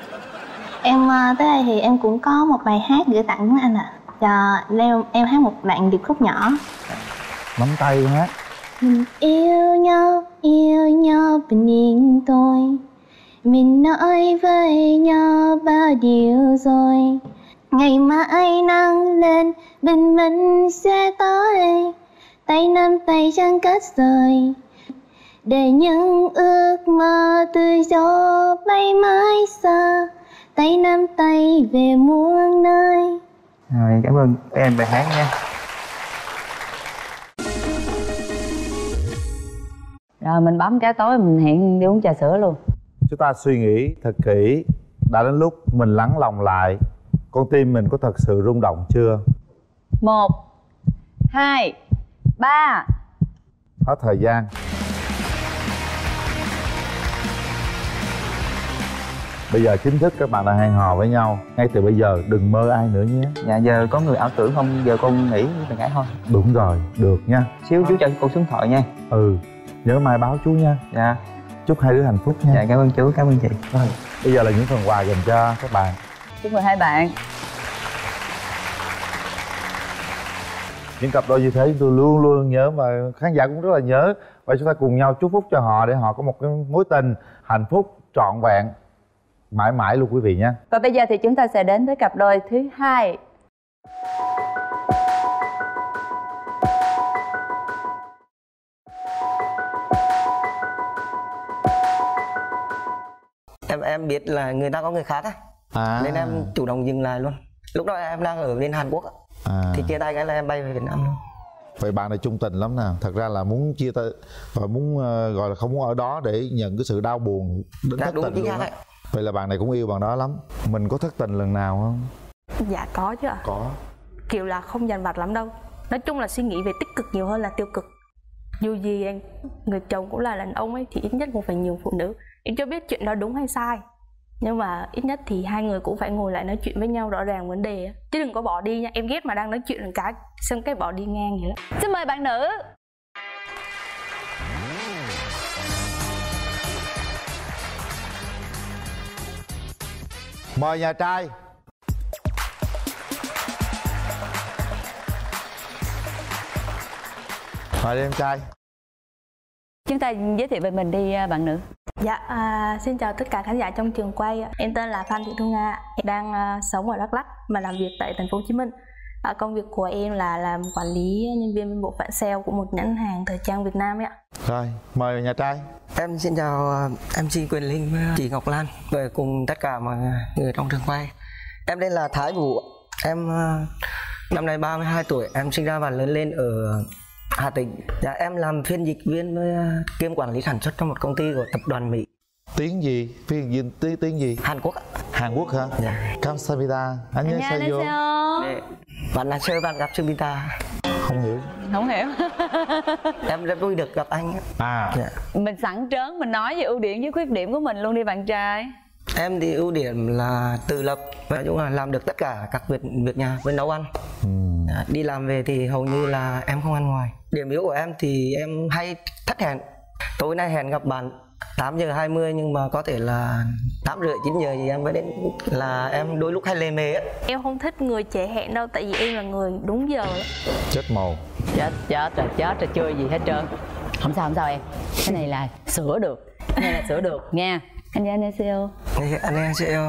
Em tới đây thì em cũng có một bài hát gửi tặng anh ạ. À. Em, em hát một đoạn điệp khúc nhỏ. Nắm tay hát. Mình yêu nhau, yêu nhau bình yên tôi. Mình nói với nhau bao điều rồi. Ngày mai nắng lên, bình minh sẽ tới. Tay nắm tay chẳng cách rời, để những ước mơ tự do bay mãi xa. Tay nắm tay về muôn nơi. Rồi, cảm ơn em bài hát nha. Rồi mình bấm cái tối mình hẹn đi uống trà sữa luôn. Chúng ta suy nghĩ thật kỹ. Đã đến lúc mình lắng lòng lại. Con tim mình có thật sự rung động chưa? Một, hai, ba. Hết thời gian. Bây giờ chính thức các bạn đã hẹn hò với nhau. Ngay từ bây giờ đừng mơ ai nữa nhé. Dạ giờ có người ảo tưởng không? Giờ con nghĩ với bạn gái thôi. Đúng rồi, được nha. Xíu chú cho con số điện thoại nha. Ừ, nhớ mai báo chú nha. Dạ. Chúc hai đứa hạnh phúc nha. Dạ cảm ơn chú, cảm ơn chị. Rồi, bây giờ là những phần quà dành cho các bạn. Chúc mừng hai bạn. Những cặp đôi như thế tôi luôn luôn nhớ, mà khán giả cũng rất là nhớ. Và chúng ta cùng nhau chúc phúc cho họ để họ có một cái mối tình hạnh phúc trọn vẹn mãi mãi luôn quý vị nhé. Và bây giờ thì chúng ta sẽ đến với cặp đôi thứ hai. Em em biết là người ta có người khác á, à. Nên em chủ động dừng lại luôn. Lúc đó em đang ở bên Hàn Quốc á, à. Thì chia tay cái là em bay về Việt Nam luôn. Vậy bạn này chung tình lắm nè. Thật ra là muốn chia tay và muốn uh, gọi là không muốn ở đó để nhận cái sự đau buồn đến thất tình luôn á. Vậy là bạn này cũng yêu bạn đó lắm. Mình có thất tình lần nào không? Dạ có chứ ạ. Có. Kiểu là không dằn vặt lắm đâu. Nói chung là suy nghĩ về tích cực nhiều hơn là tiêu cực. Dù gì anh, người chồng cũng là đàn ông ấy thì ít nhất cũng phải nhường phụ nữ. Em chưa biết chuyện đó đúng hay sai, nhưng mà ít nhất thì hai người cũng phải ngồi lại nói chuyện với nhau rõ ràng vấn đề. Chứ đừng có bỏ đi nha. Em ghét mà đang nói chuyện một cái xong cái bỏ đi ngang vậy đó. Xin mời bạn nữ. Mời nhà trai. Mời đi em trai. Chúng ta giới thiệu về mình đi bạn nữ. Dạ, à, xin chào tất cả khán giả trong trường quay. Em tên là Phan Thị Thu Nga, em đang uh, sống ở Đắk Lắk mà làm việc tại thành phố Hồ Chí Minh. À, công việc của em là làm quản lý nhân viên bộ phận sale của một nhãn hàng thời trang Việt Nam ấy ạ. Rồi, mời nhà trai. Em xin chào uh, em xê Quyền Linh với chị Ngọc Lan và cùng tất cả mọi người trong trường quay. Em tên là Thái Vũ. Em uh, năm nay ba mươi hai tuổi, em sinh ra và lớn lên ở Hà Tĩnh. Dạ, em làm phiên dịch viên với uh, kiêm quản lý sản xuất trong một công ty của tập đoàn Mỹ. Tiếng gì? Phiên dịch tiếng tiếng gì? Hàn Quốc. Hàn Quốc hả? Dạ. Kamsahamnida. Anh nhớ sao vô? Bạn là sơ bạn gặp Sumita. Không hiểu. Không hiểu. Em rất vui được gặp anh. À. Dạ. Mình sẵn trớn mình nói về ưu điểm với khuyết điểm của mình luôn đi bạn trai. Em thì ưu điểm là tự lập, nói chung là làm được tất cả các việc việc nhà với nấu ăn. Ừ. À, đi làm về thì hầu như là em không ăn ngoài. Điểm yếu của em thì em hay thất hẹn. Tối nay hẹn gặp bạn tám giờ hai mươi nhưng mà có thể là tám rưỡi chín giờ thì em mới đến, là em đôi lúc hay lề mề á. Em không thích người trễ hẹn đâu, tại vì em là người đúng giờ đó. Chết màu. Chết chết rồi chết rồi chưa gì hết trơn. Không sao không sao em. Cái này là sửa được. Cái này là sửa được nha. Anh 안녕하세요. 안녕하세요.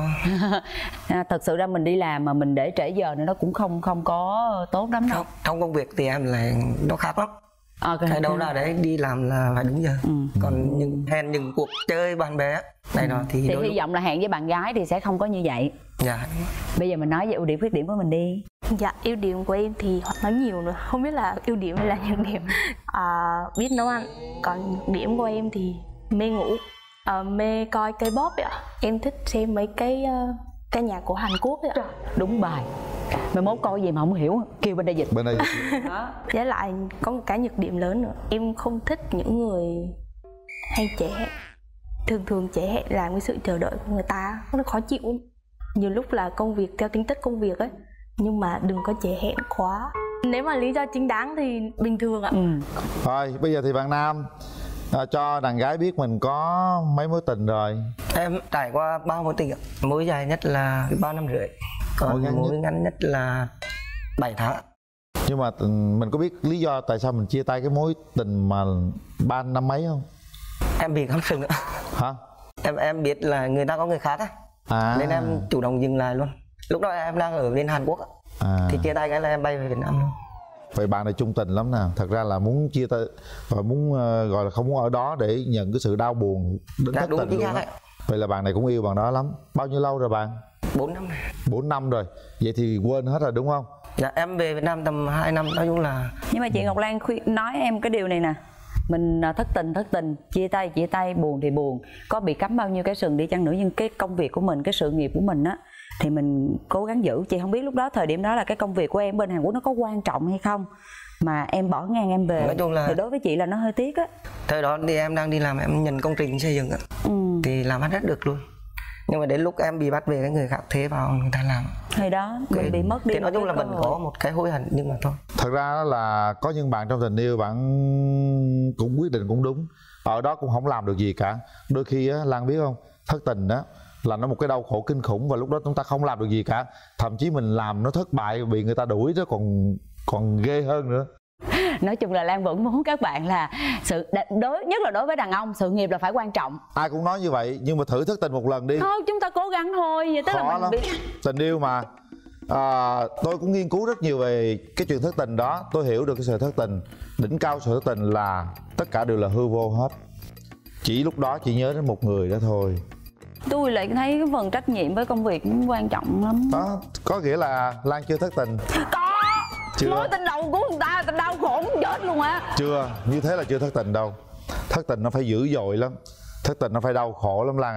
Thật sự ra mình đi làm mà mình để trễ giờ nữa nó cũng không không có tốt lắm đâu. Trong, trong công việc thì em là nó khác lắm. À, cái đâu ra đấy đi làm là phải đúng giờ. Ừ. Còn những hẹn những cuộc chơi bạn bè này nọ thì thì hy lúc... vọng là hẹn với bạn gái thì sẽ không có như vậy. Dạ. Bây giờ mình nói về ưu điểm khuyết điểm của mình đi. Dạ, ưu điểm của em thì hoặc nói nhiều nữa, không biết là ưu điểm hay là nhược điểm. À, biết nấu ăn. Còn nhược điểm của em thì mê ngủ, à, mê coi K-pop ạ. Em thích xem mấy cái uh, ca nhạc của Hàn Quốc ạ. Đúng bài. Mai mốt coi gì mà không hiểu kêu bên đây dịch. Bên đây đó. Với lại có một cái nhược điểm lớn nữa, em không thích những người hay trễ hẹn. Thường thường trễ hẹn làm cái sự chờ đợi của người ta nó khó chịu. Nhiều lúc là công việc theo tính chất công việc ấy, nhưng mà đừng có trễ hẹn quá. Nếu mà lý do chính đáng thì bình thường ạ. Ừ. Rồi bây giờ thì bạn nam à, cho đàn gái biết mình có mấy mối tình rồi. Em trải qua ba mối tình. Mối dài nhất là ba năm rưỡi, còn mối, mối ngắn nhất là bảy tháng. Nhưng mà mình có biết lý do tại sao mình chia tay cái mối tình mà ba năm mấy không? Em bị cắm sừng ạ. Hả? Em em biết là người ta có người khác á, à. Nên em chủ động dừng lại luôn. Lúc đó em đang ở bên Hàn Quốc á, à. Thì chia tay cái là em bay về Việt Nam luôn. Vậy bạn này chung tình lắm nè, thật ra là muốn chia tay và muốn uh, gọi là không muốn ở đó để nhận cái sự đau buồn đến thất tình luôn á. Vậy là bạn này cũng yêu bạn đó lắm. Bao nhiêu lâu rồi bạn? bốn năm. bốn năm rồi. Vậy thì quên hết rồi đúng không? Dạ em về Việt Nam tầm hai năm, nói chung là. Nhưng mà chị Ngọc Lan khuyên nói em cái điều này nè. Mình thất tình thất tình, chia tay chia tay, buồn thì buồn. Có bị cắm bao nhiêu cái sừng đi chăng nữa, nhưng cái công việc của mình, cái sự nghiệp của mình á thì mình cố gắng giữ. Chị không biết lúc đó thời điểm đó là cái công việc của em bên Hàn Quốc nó có quan trọng hay không mà em bỏ ngang em về. Nói chung là thì đối với chị là nó hơi tiếc á. Thời đó thì em đang đi làm, em nhận công trình xây dựng á, ừ. Thì làm hết rất được luôn. Nhưng mà đến lúc em bị bắt về cái người khác thế vào người ta làm thì đó mình okay. bị mất đi. Thì nói chung là mình có một cái hối hận nhưng mà thôi. Thật ra là có những bạn trong tình yêu bạn cũng quyết định cũng đúng, ở đó cũng không làm được gì cả. Đôi khi á, Lan biết không, thất tình đó là nó một cái đau khổ kinh khủng và lúc đó chúng ta không làm được gì cả. Thậm chí mình làm nó thất bại bị người ta đuổi đó còn còn ghê hơn nữa. Nói chung là Lan vẫn muốn các bạn là sự đối nhất là đối với đàn ông, sự nghiệp là phải quan trọng. Ai cũng nói như vậy nhưng mà thử thất tình một lần đi. Thôi chúng ta cố gắng thôi. Vậy tức khó là mình lắm. Bị... Tình yêu mà à, tôi cũng nghiên cứu rất nhiều về cái chuyện thất tình đó. Tôi hiểu được cái sự thất tình, đỉnh cao sự thất tình là tất cả đều là hư vô hết. Chỉ lúc đó chỉ nhớ đến một người đó thôi. Tôi lại thấy cái phần trách nhiệm với công việc cũng quan trọng lắm. Đó, có nghĩa là Lan chưa thất tình. Có. Chưa. Mối tình đầu của người ta, người ta đau khổ muốn chết luôn á. Chưa, như thế là chưa thất tình đâu. Thất tình nó phải dữ dội lắm. Thất tình nó phải đau khổ lắm Lan à.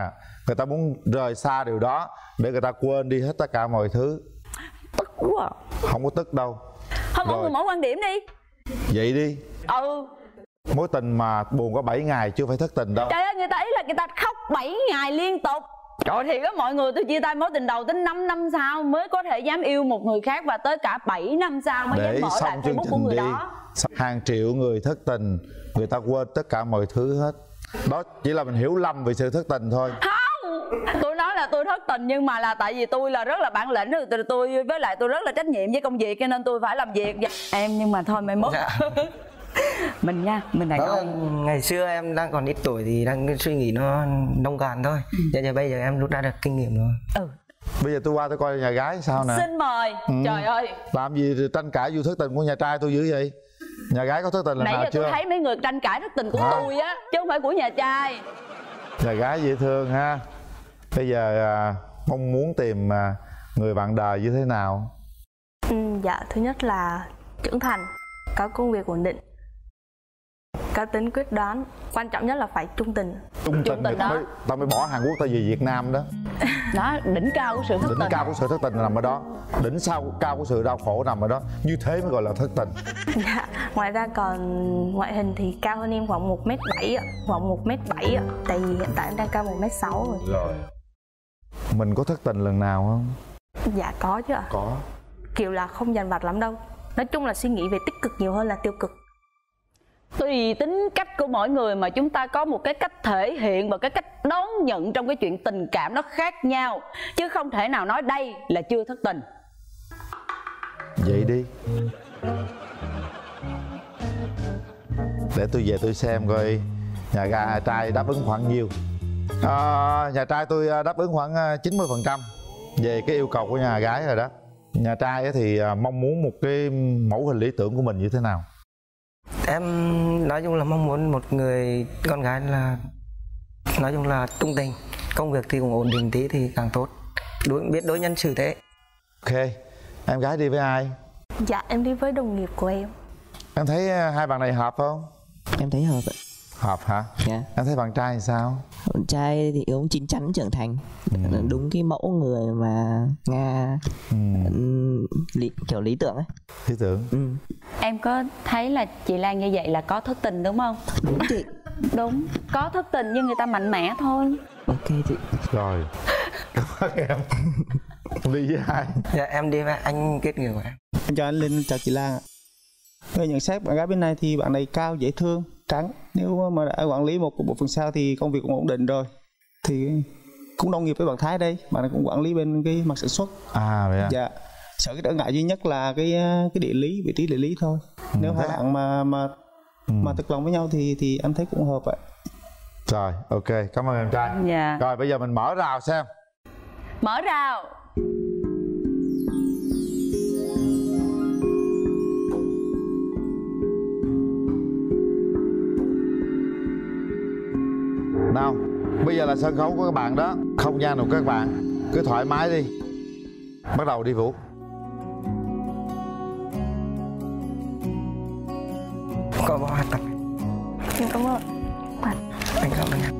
người ta muốn rời xa điều đó để người ta quên đi hết tất cả mọi thứ. Tức quá. Không có tức đâu. Thôi mọi người mỗi quan điểm đi. Vậy đi. Ừ. Mối tình mà buồn có bảy ngày chưa phải thất tình đâu. Trời ơi, người ta ý là người ta khóc bảy ngày liên tục. Trời thì có mọi người, tôi chia tay mối tình đầu tới năm năm sau mới có thể dám yêu một người khác, và tới cả bảy năm sau mới để dám mở lại Facebook của người đi. đó. Hàng triệu người thất tình, người ta quên tất cả mọi thứ hết. Đó chỉ là mình hiểu lầm về sự thất tình thôi. Không, tôi nói là tôi thất tình nhưng mà là tại vì tôi là rất là bản lĩnh, tôi, tôi với lại tôi rất là trách nhiệm với công việc cho nên tôi phải làm việc. Em nhưng mà thôi mai mốt. Dạ. Mình nha, mình đàn ông. Ngày xưa em đang còn ít tuổi thì đang suy nghĩ nó nông cạn thôi. Giờ ừ. bây giờ em rút ra được kinh nghiệm rồi. Ừ. Bây giờ tôi qua tôi coi nhà gái sao nè. Xin mời. Ừ. Trời ơi. Làm gì tranh cãi vụ thất tình của nhà trai tôi dữ vậy? Nhà gái có thất tình lần nãy nào giờ chưa? Tôi thấy mấy người tranh cãi thất tình của à. tôi á, chứ không phải của nhà trai. Nhà gái dễ thương ha. Bây giờ à, mong muốn tìm à, người bạn đời như thế nào? Ừ, dạ thứ nhất là trưởng thành, có công việc ổn định, cá tính quyết đoán, quan trọng nhất là phải trung tình. Trung tình, trung tình đó. Mới, tao mới bỏ Hàn Quốc tao về Việt Nam đó. Đó, đỉnh cao của sự thất đỉnh tình. Đỉnh cao của sự thất tình nằm ở đó. Đỉnh sau cao của sự đau khổ nằm ở đó. Như thế mới gọi là thất tình. Dạ, ngoài ra còn ngoại hình thì cao hơn em khoảng một mét bảy ạ, khoảng một mét bảy ạ. Tại vì hiện tại em đang cao một mét sáu rồi. Rồi. Mình có thất tình lần nào không? Dạ có chứ ạ. Có. Kiểu là không dằn vặt lắm đâu. Nói chung là suy nghĩ về tích cực nhiều hơn là tiêu cực. Tùy tính cách của mỗi người mà chúng ta có một cái cách thể hiện và cái cách đón nhận trong cái chuyện tình cảm nó khác nhau, chứ không thể nào nói đây là chưa thất tình. Vậy đi. Để tôi về tôi xem coi nhà gái trai đáp ứng khoảng nhiêu. à, Nhà trai tôi đáp ứng khoảng chín mươi phần trăm về cái yêu cầu của nhà gái rồi đó. Nhà trai thì mong muốn một cái mẫu hình lý tưởng của mình như thế nào? Em nói chung là mong muốn một người con gái là nói chung là trung tình, công việc thì cũng ổn định tí thì càng tốt, đối, biết đối nhân xử thế. Ok, em gái đi với ai? Dạ em đi với đồng nghiệp của em. Em thấy hai bạn này hợp không? Em thấy hợp ạ. Hợp hả? Dạ. Em thấy bạn trai thì sao? Bạn trai thì ông chín chắn trưởng thành, ừ. đúng cái mẫu người mà Nga ừ. lý, kiểu lý tưởng ấy. Lý tưởng. Ừ. Em có thấy là chị Lan như vậy là có thất tình đúng không? Đúng chị. Đúng, có thất tình nhưng người ta mạnh mẽ thôi. Ok chị. Rồi. Cảm ơn em. Đi với ai? Dạ em đi với anh kết nghiệp của em. Em chào anh Linh, chào chị Lan ạ. Về nhận xét bạn gái bên này thì bạn này cao, dễ thương, trắng. Nếu mà đã quản lý một bộ phận sau thì công việc cũng ổn định rồi. Thì cũng đồng nghiệp với bạn Thái đây, bạn này cũng quản lý bên cái mặt sản xuất. À vậy à? Dạ. Sợ cái trở ngại duy nhất là cái cái địa lý, vị trí địa lý thôi. Ừ, nếu hai bạn mà mà ừ. mà thực lòng với nhau thì thì anh thấy cũng hợp vậy. Rồi, ok, cảm ơn em trai. Dạ. Rồi bây giờ mình mở rào xem. Mở rào. Nào, bây giờ là sân khấu của các bạn đó. Không gian nào các bạn cứ thoải mái đi. Bắt đầu đi Vũ. Có bao hạt tập. Em cảm ơn. Anh cảm ơn em.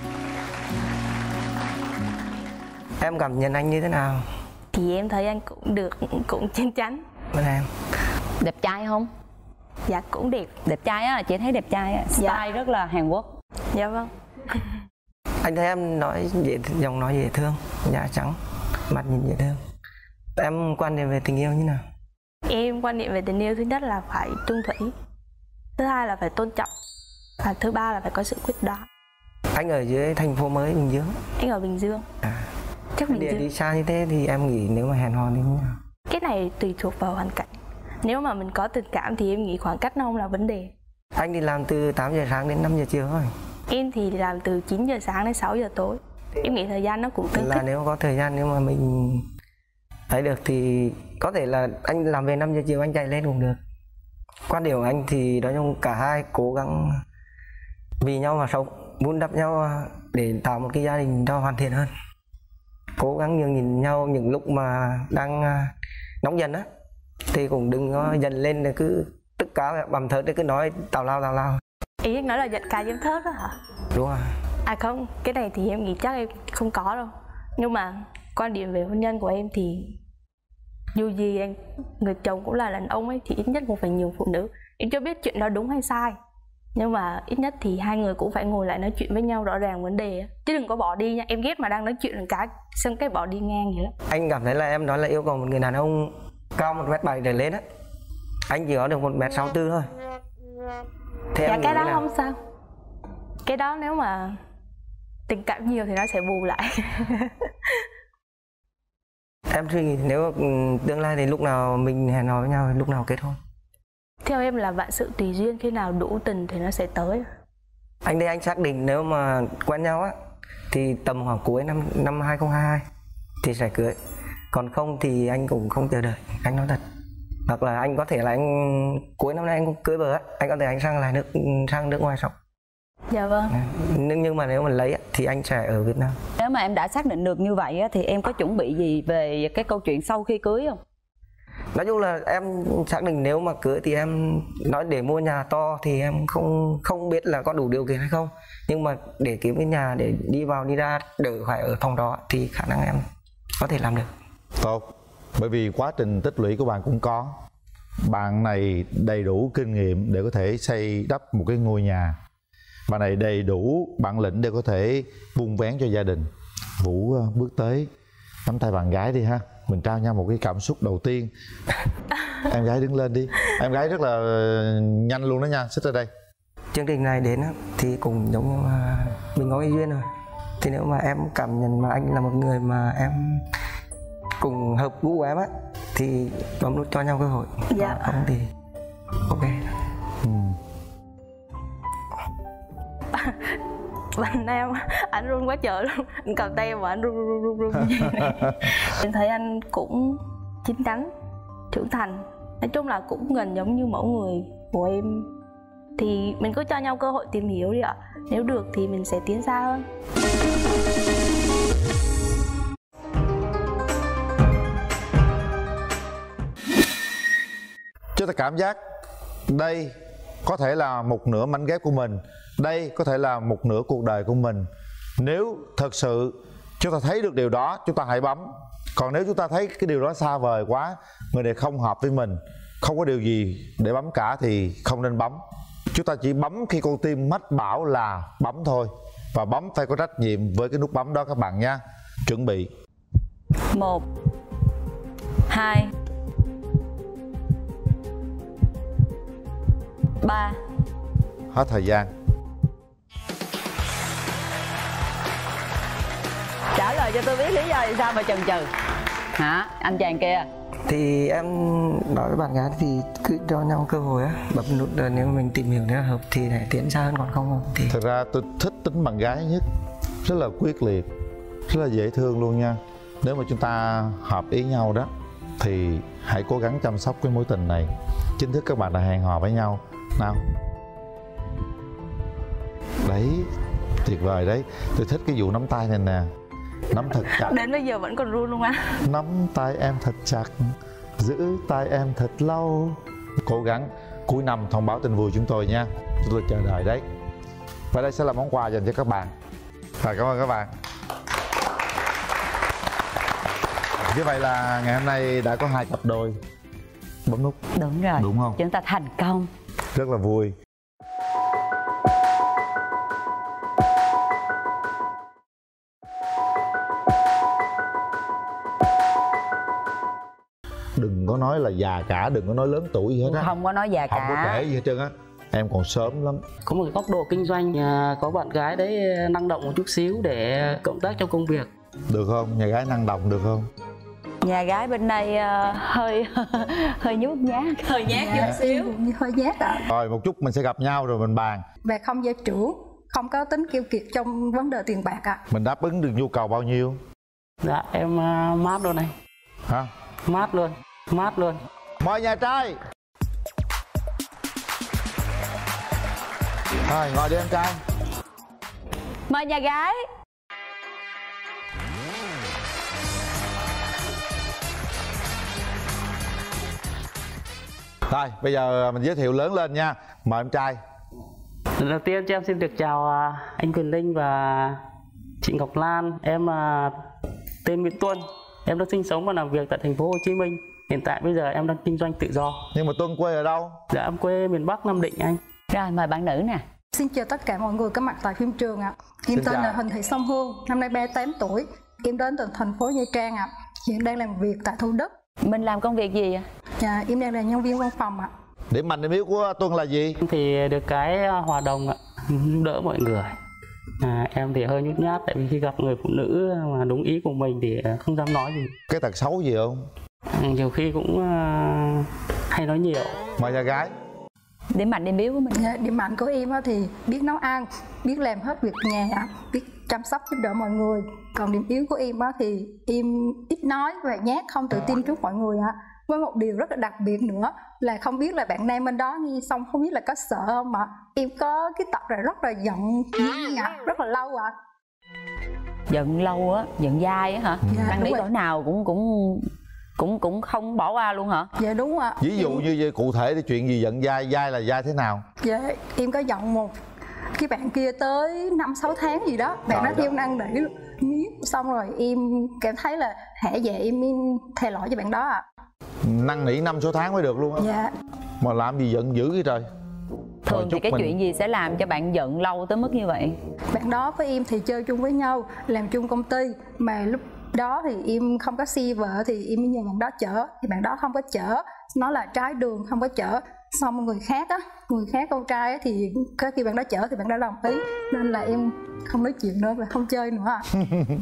Em cảm nhận anh như thế nào? Thì em thấy anh cũng được, cũng chín chắn. Bên em. Đẹp trai không? Dạ cũng đẹp. Đẹp trai á, chị thấy đẹp trai á. Style dạ. rất là Hàn Quốc. Dạ vâng. Anh thấy em nói dễ, giọng nói dễ thương, da trắng, mặt nhìn dễ thương. Em quan niệm về tình yêu như nào? Em quan niệm về tình yêu thứ nhất là phải trung thủy, thứ hai là phải tôn trọng, và thứ ba là phải có sự quyết đoán. Anh ở dưới thành phố mới Bình Dương. Anh ở Bình Dương. À. Chắc Bình Địa Dương. đi xa như thế thì em nghĩ nếu mà hẹn hò thì như nào? Cái này tùy thuộc vào hoàn cảnh. Nếu mà mình có tình cảm thì em nghĩ khoảng cách nó không là vấn đề. Anh đi làm từ tám giờ sáng đến năm giờ chiều thôi. Em thì làm từ chín giờ sáng đến sáu giờ tối. Em nghĩ thời gian nó cũng tương là thích. Nếu có thời gian, nếu mà mình thấy được thì có thể là anh làm về năm giờ chiều anh chạy lên cũng được. Quan điểm của anh thì nói chung cả hai cố gắng vì nhau mà sống, vun đắp nhau để tạo một cái gia đình cho hoàn thiện hơn. Cố gắng nhường nhìn nhau những lúc mà đang nóng giận á thì cũng đừng có dần lên để cứ tất cả bầm thớt để cứ nói tào lao tào lao. Ý anh nói là giận ca giấm thớt đó hả? Đúng rồi. À không, cái này thì em nghĩ chắc em không có đâu. Nhưng mà quan điểm về hôn nhân của em thì dù gì anh người chồng cũng là đàn ông ấy thì ít nhất cũng phải nhường phụ nữ. Em chưa biết chuyện đó đúng hay sai, nhưng mà ít nhất thì hai người cũng phải ngồi lại nói chuyện với nhau rõ ràng vấn đề, chứ đừng có bỏ đi nha. Em ghét mà đang nói chuyện một cái xong cái bỏ đi ngang vậy lắm. Anh cảm thấy là em nói là yêu cầu một người đàn ông cao một mét bảy trở lên á, anh chỉ có được một mét sáu tư thôi. Thế Dạ cái đó là... không sao. Cái đó nếu mà tình cảm nhiều thì nó sẽ bù lại. Em suy nghĩ nếu tương lai thì lúc nào mình hẹn hò với nhau thì lúc nào kết hôn. Theo em là vạn sự tùy duyên, khi nào đủ tình thì nó sẽ tới. Anh đây anh xác định nếu mà quen nhau á thì tầm khoảng cuối năm năm hai không hai hai thì sẽ cưới. Còn không thì anh cũng không chờ đợi, anh nói thật. Hoặc là anh có thể là anh cuối năm nay anh cũng cưới vợ á, anh có thể anh sang lại nước sang nước ngoài sống. Dạ vâng. Nhưng nhưng mà nếu mà lấy á, thì anh sẽ ở Việt Nam. Nếu mà em đã xác định được như vậy á, thì em có chuẩn bị gì về cái câu chuyện sau khi cưới không? Nói chung là em xác định nếu mà cưới thì em nói để mua nhà to thì em không không biết là có đủ điều kiện hay không, nhưng mà để kiếm cái nhà để đi vào đi ra đỡ phải ở phòng đó thì khả năng em có thể làm được. Tốt, bởi vì quá trình tích lũy của bạn cũng có. Bạn này đầy đủ kinh nghiệm để có thể xây đắp một cái ngôi nhà. Bạn này đầy đủ bản lĩnh để có thể vun vén cho gia đình. Vũ bước tới nắm tay bạn gái đi ha. Mình trao nhau một cái cảm xúc đầu tiên. Em gái đứng lên đi. Em gái rất là nhanh luôn đó nha. Xích ra đây. Chương trình này đến thì cũng giống như mà mình có cái duyên rồi. Thì nếu mà em cảm nhận mà anh là một người mà em cùng hợp gu của em á thì bấm nút cho nhau cơ hội. Dạ. Không thì ok. Ừ. Bạn em anh run quá trời luôn, anh cầm tay mà anh run run run run. Em thấy anh cũng chín chắn, trưởng thành, nói chung là cũng gần giống như mẫu người của em. Thì mình cứ cho nhau cơ hội tìm hiểu đi ạ. Nếu được thì mình sẽ tiến xa hơn. Chúng ta cảm giác đây có thể là một nửa mảnh ghép của mình, đây có thể là một nửa cuộc đời của mình. Nếu thật sự chúng ta thấy được điều đó, chúng ta hãy bấm. Còn nếu chúng ta thấy cái điều đó xa vời quá, người này không hợp với mình, không có điều gì để bấm cả thì không nên bấm. Chúng ta chỉ bấm khi con tim mách bảo là bấm thôi. Và bấm phải có trách nhiệm với cái nút bấm đó các bạn nha. Chuẩn bị. Một, hai, ba. Hết thời gian. Trả lời cho tôi biết lý do vì sao mà chần chừ hả anh chàng kia? Thì em nói với bạn gái thì cứ cho nhau cơ hội á, bấm nút rồi nếu mình tìm hiểu nếu hợp thì để tiến xa hơn, còn không thì... Thật ra tôi thích tính bạn gái nhất, rất là quyết liệt, rất là dễ thương luôn nha. Nếu mà chúng ta hợp ý nhau đó thì hãy cố gắng chăm sóc cái mối tình này. Chính thức các bạn đã hẹn hò với nhau nào. Đấy, tuyệt vời đấy. Tôi thích cái vụ nắm tay này nè. Nắm thật chặt. Đến bây giờ vẫn còn run luôn á. Nắm tay em thật chặt, giữ tay em thật lâu. Cố gắng cuối năm thông báo tin vui chúng tôi nha. Chúng tôi chờ đợi đấy. Và đây sẽ là món quà dành cho các bạn. Và cảm ơn các bạn. Như vậy là ngày hôm nay đã có hai cặp đôi bấm nút. Đúng rồi. Đúng không? Chúng ta thành công. Rất là vui. Đừng có nói là già cả, đừng có nói lớn tuổi gì hết á. Không có nói già Không cả. có kể gì hết trơn á. Em còn sớm lắm. Có một cái góc độ kinh doanh, có bạn gái đấy năng động một chút xíu để cộng tác trong công việc. Được không? Nhà gái năng động được không? Nhà gái bên đây uh, hơi hơi nhút nhát, hơi nhát Dạ, chút xíu. cũng hơi nhát ạ. Rồi một chút mình sẽ gặp nhau rồi mình bàn. Về không gia trưởng, không có tính kiêu kiệt trong vấn đề tiền bạc ạ. Mình đáp ứng được nhu cầu bao nhiêu? Dạ em uh, mát luôn này. Hả? Mát luôn, mát luôn. Mời nhà trai. Rồi ngồi đi em trai. Mời nhà gái. Rồi bây giờ mình giới thiệu lớn lên nha. Mời em trai. Lần đầu tiên cho em xin được chào anh Quyền Linh và chị Ngọc Lan. Em là tên Nguyễn Tuân. Em đang sinh sống và làm việc tại thành phố Hồ Chí Minh. Hiện tại bây giờ em đang kinh doanh tự do. Nhưng mà Tuân quê ở đâu? Dạ em quê miền Bắc Nam Định anh. Rồi mời bạn nữ nè. Xin chào tất cả mọi người có mặt tại phim trường ạ. Em Xin tên chào. là Huỳnh Thị Song Hương, năm nay ba mươi tám tuổi. Em đến từ thành phố Nha Trang ạ. Hiện đang làm việc tại Thủ Đức. Mình làm công việc gì ạ? Dạ, em đang là nhân viên văn phòng ạ. Điểm mạnh điểm yếu của Tuân là gì? Thì được cái hòa đồng ạ, giúp đỡ mọi người. À, em thì hơi nhút nhát tại vì khi gặp người phụ nữ mà đúng ý của mình thì không dám nói gì. Cái tật xấu gì không? Nhiều khi cũng uh, hay nói nhiều. Mời nhà gái. Điểm mạnh điểm yếu của mình. Dạ, điểm mạnh của em á thì biết nấu ăn, biết làm hết việc nhà ạ, biết chăm sóc giúp đỡ mọi người. Còn điểm yếu của em á thì em ít nói và nhát, không tự tin trước mọi người ạ. Với một điều rất là đặc biệt nữa là không biết là bạn nam bên đó nghe xong không biết là có sợ không ạ. Em có cái tật là rất là giận nhạt rất là lâu ạ. Giận lâu á, giận dai á hả? Dạ, Đang nghĩ đúng cỡ rồi. nào cũng cũng cũng cũng không bỏ qua luôn hả? Dạ đúng ạ. Ví dụ em, như cụ thể thì chuyện gì giận dai, dai là dai thế nào? Dạ em có giận một cái bạn kia tới năm sáu tháng gì đó. Bạn Trời nó theo năn nỉ miết, xong rồi em cảm thấy là hễ về em, em thề lỗi cho bạn đó ạ. Năn nỉ năm số tháng mới được luôn á. Dạ. Mà làm gì giận dữ vậy trời. Thường Rồi, thì chúc cái mình- chuyện gì sẽ làm cho bạn giận lâu tới mức như vậy? Bạn đó với em thì chơi chung với nhau, làm chung công ty. Mà lúc đó thì em không có xe vợ thì em mới nhờ bạn đó chở. Thì bạn đó không có chở, nó là trái đường không có chở. Xong người khác á, người khác con trai á thì có khi bạn đó chở thì bạn đó đồng ý. Nên là em không nói chuyện nữa và không chơi nữa ạ.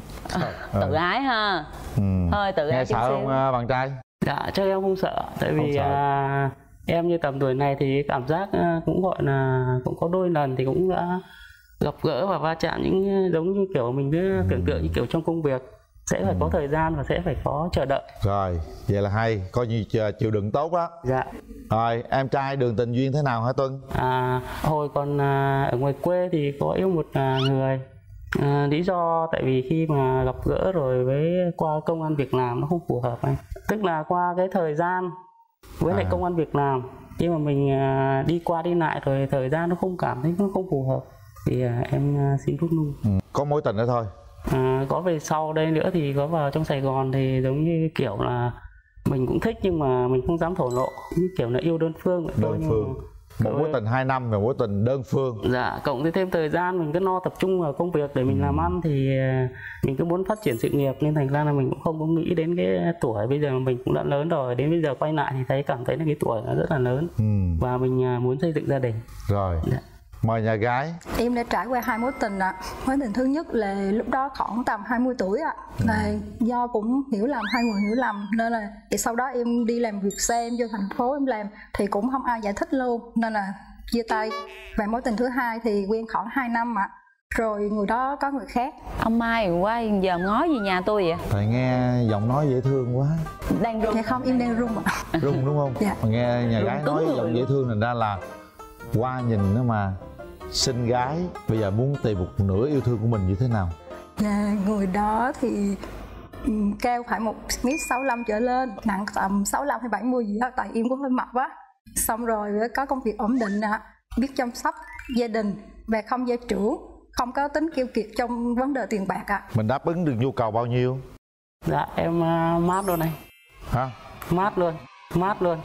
Tự ái ha. Ừ. Hơi tự Nghe ái chút sợ xíu. không à, bạn trai? Dạ chắc em không sợ. Tại vì sợ. à, em như tầm tuổi này thì cảm giác à, cũng gọi là cũng có đôi lần thì cũng đã gặp gỡ và va chạm những giống như kiểu mình cứ tưởng tượng như kiểu trong công việc sẽ phải có thời gian và sẽ phải có chờ đợi. Rồi, vậy là hay, coi như chờ- chịu đựng tốt đó. Dạ. Rồi, em trai đường tình duyên thế nào hả Tuân? À, hồi còn à, ở ngoài quê thì có yêu một à, người. À, lý do tại vì khi mà gặp gỡ rồi với qua công ăn việc làm nó không phù hợp anh. Tức là qua cái thời gian với lại À. công ăn việc làm, nhưng mà mình à, đi qua đi lại rồi thời gian nó không cảm thấy nó không phù hợp thì à, em à, xin rút lui. Ừ. Có mối tình đó thôi. À, có về sau đây nữa thì có vào trong Sài Gòn thì giống như kiểu là mình cũng thích nhưng mà mình không dám thổ lộ, như kiểu là yêu đơn phương vậy thôi. Đơn Nhưng phương. mà- Một mối tình hai năm và mối tình đơn phương. Dạ, cộng với thêm thời gian mình cứ lo tập trung vào công việc để mình làm ăn thì à, mình cứ muốn phát triển sự nghiệp nên thành ra là mình cũng không có nghĩ đến cái tuổi bây giờ mình cũng đã lớn rồi, đến bây giờ quay lại thì thấy cảm thấy là cái tuổi nó rất là lớn Ừ. và mình à, muốn xây dựng gia đình. Rồi, Dạ. mời nhà gái. Em đã trải qua hai mối tình ạ. Mối tình thứ nhất là lúc đó khoảng tầm hai mươi tuổi ạ. Là do cũng hiểu lầm, hai người hiểu lầm nên là thì sau đó em đi làm việc xa, em vô thành phố em làm thì cũng không ai giải thích luôn nên là chia tay. Và mối tình thứ hai thì quen khoảng hai năm ạ. Rồi người đó có người khác. Ông Mai quá giờ ngó gì nhà tôi vậy? Tại nghe giọng nói dễ thương quá. Đang run. Dạ không, em đang run ạ. Rung đúng không? Dạ. Mà nghe nhà Rung gái cứng nói người giọng luôn. dễ thương thành ra là qua nhìn nó mà xinh gái. Bây giờ muốn tìm một nửa yêu thương của mình như thế nào? Dạ, người đó thì ừm, cao phải một mét sáu lăm trở lên, nặng tầm sáu lăm hay bảy mươi gì đó, tại em cũng hơi mập quá. Xong rồi có công việc ổn định ạ, biết chăm sóc gia đình và không gia trưởng, không có tính keo kiệt trong vấn đề tiền bạc ạ. Mình đáp ứng được nhu cầu bao nhiêu? Dạ em à, mát luôn này. Hả? Mát luôn, mát luôn.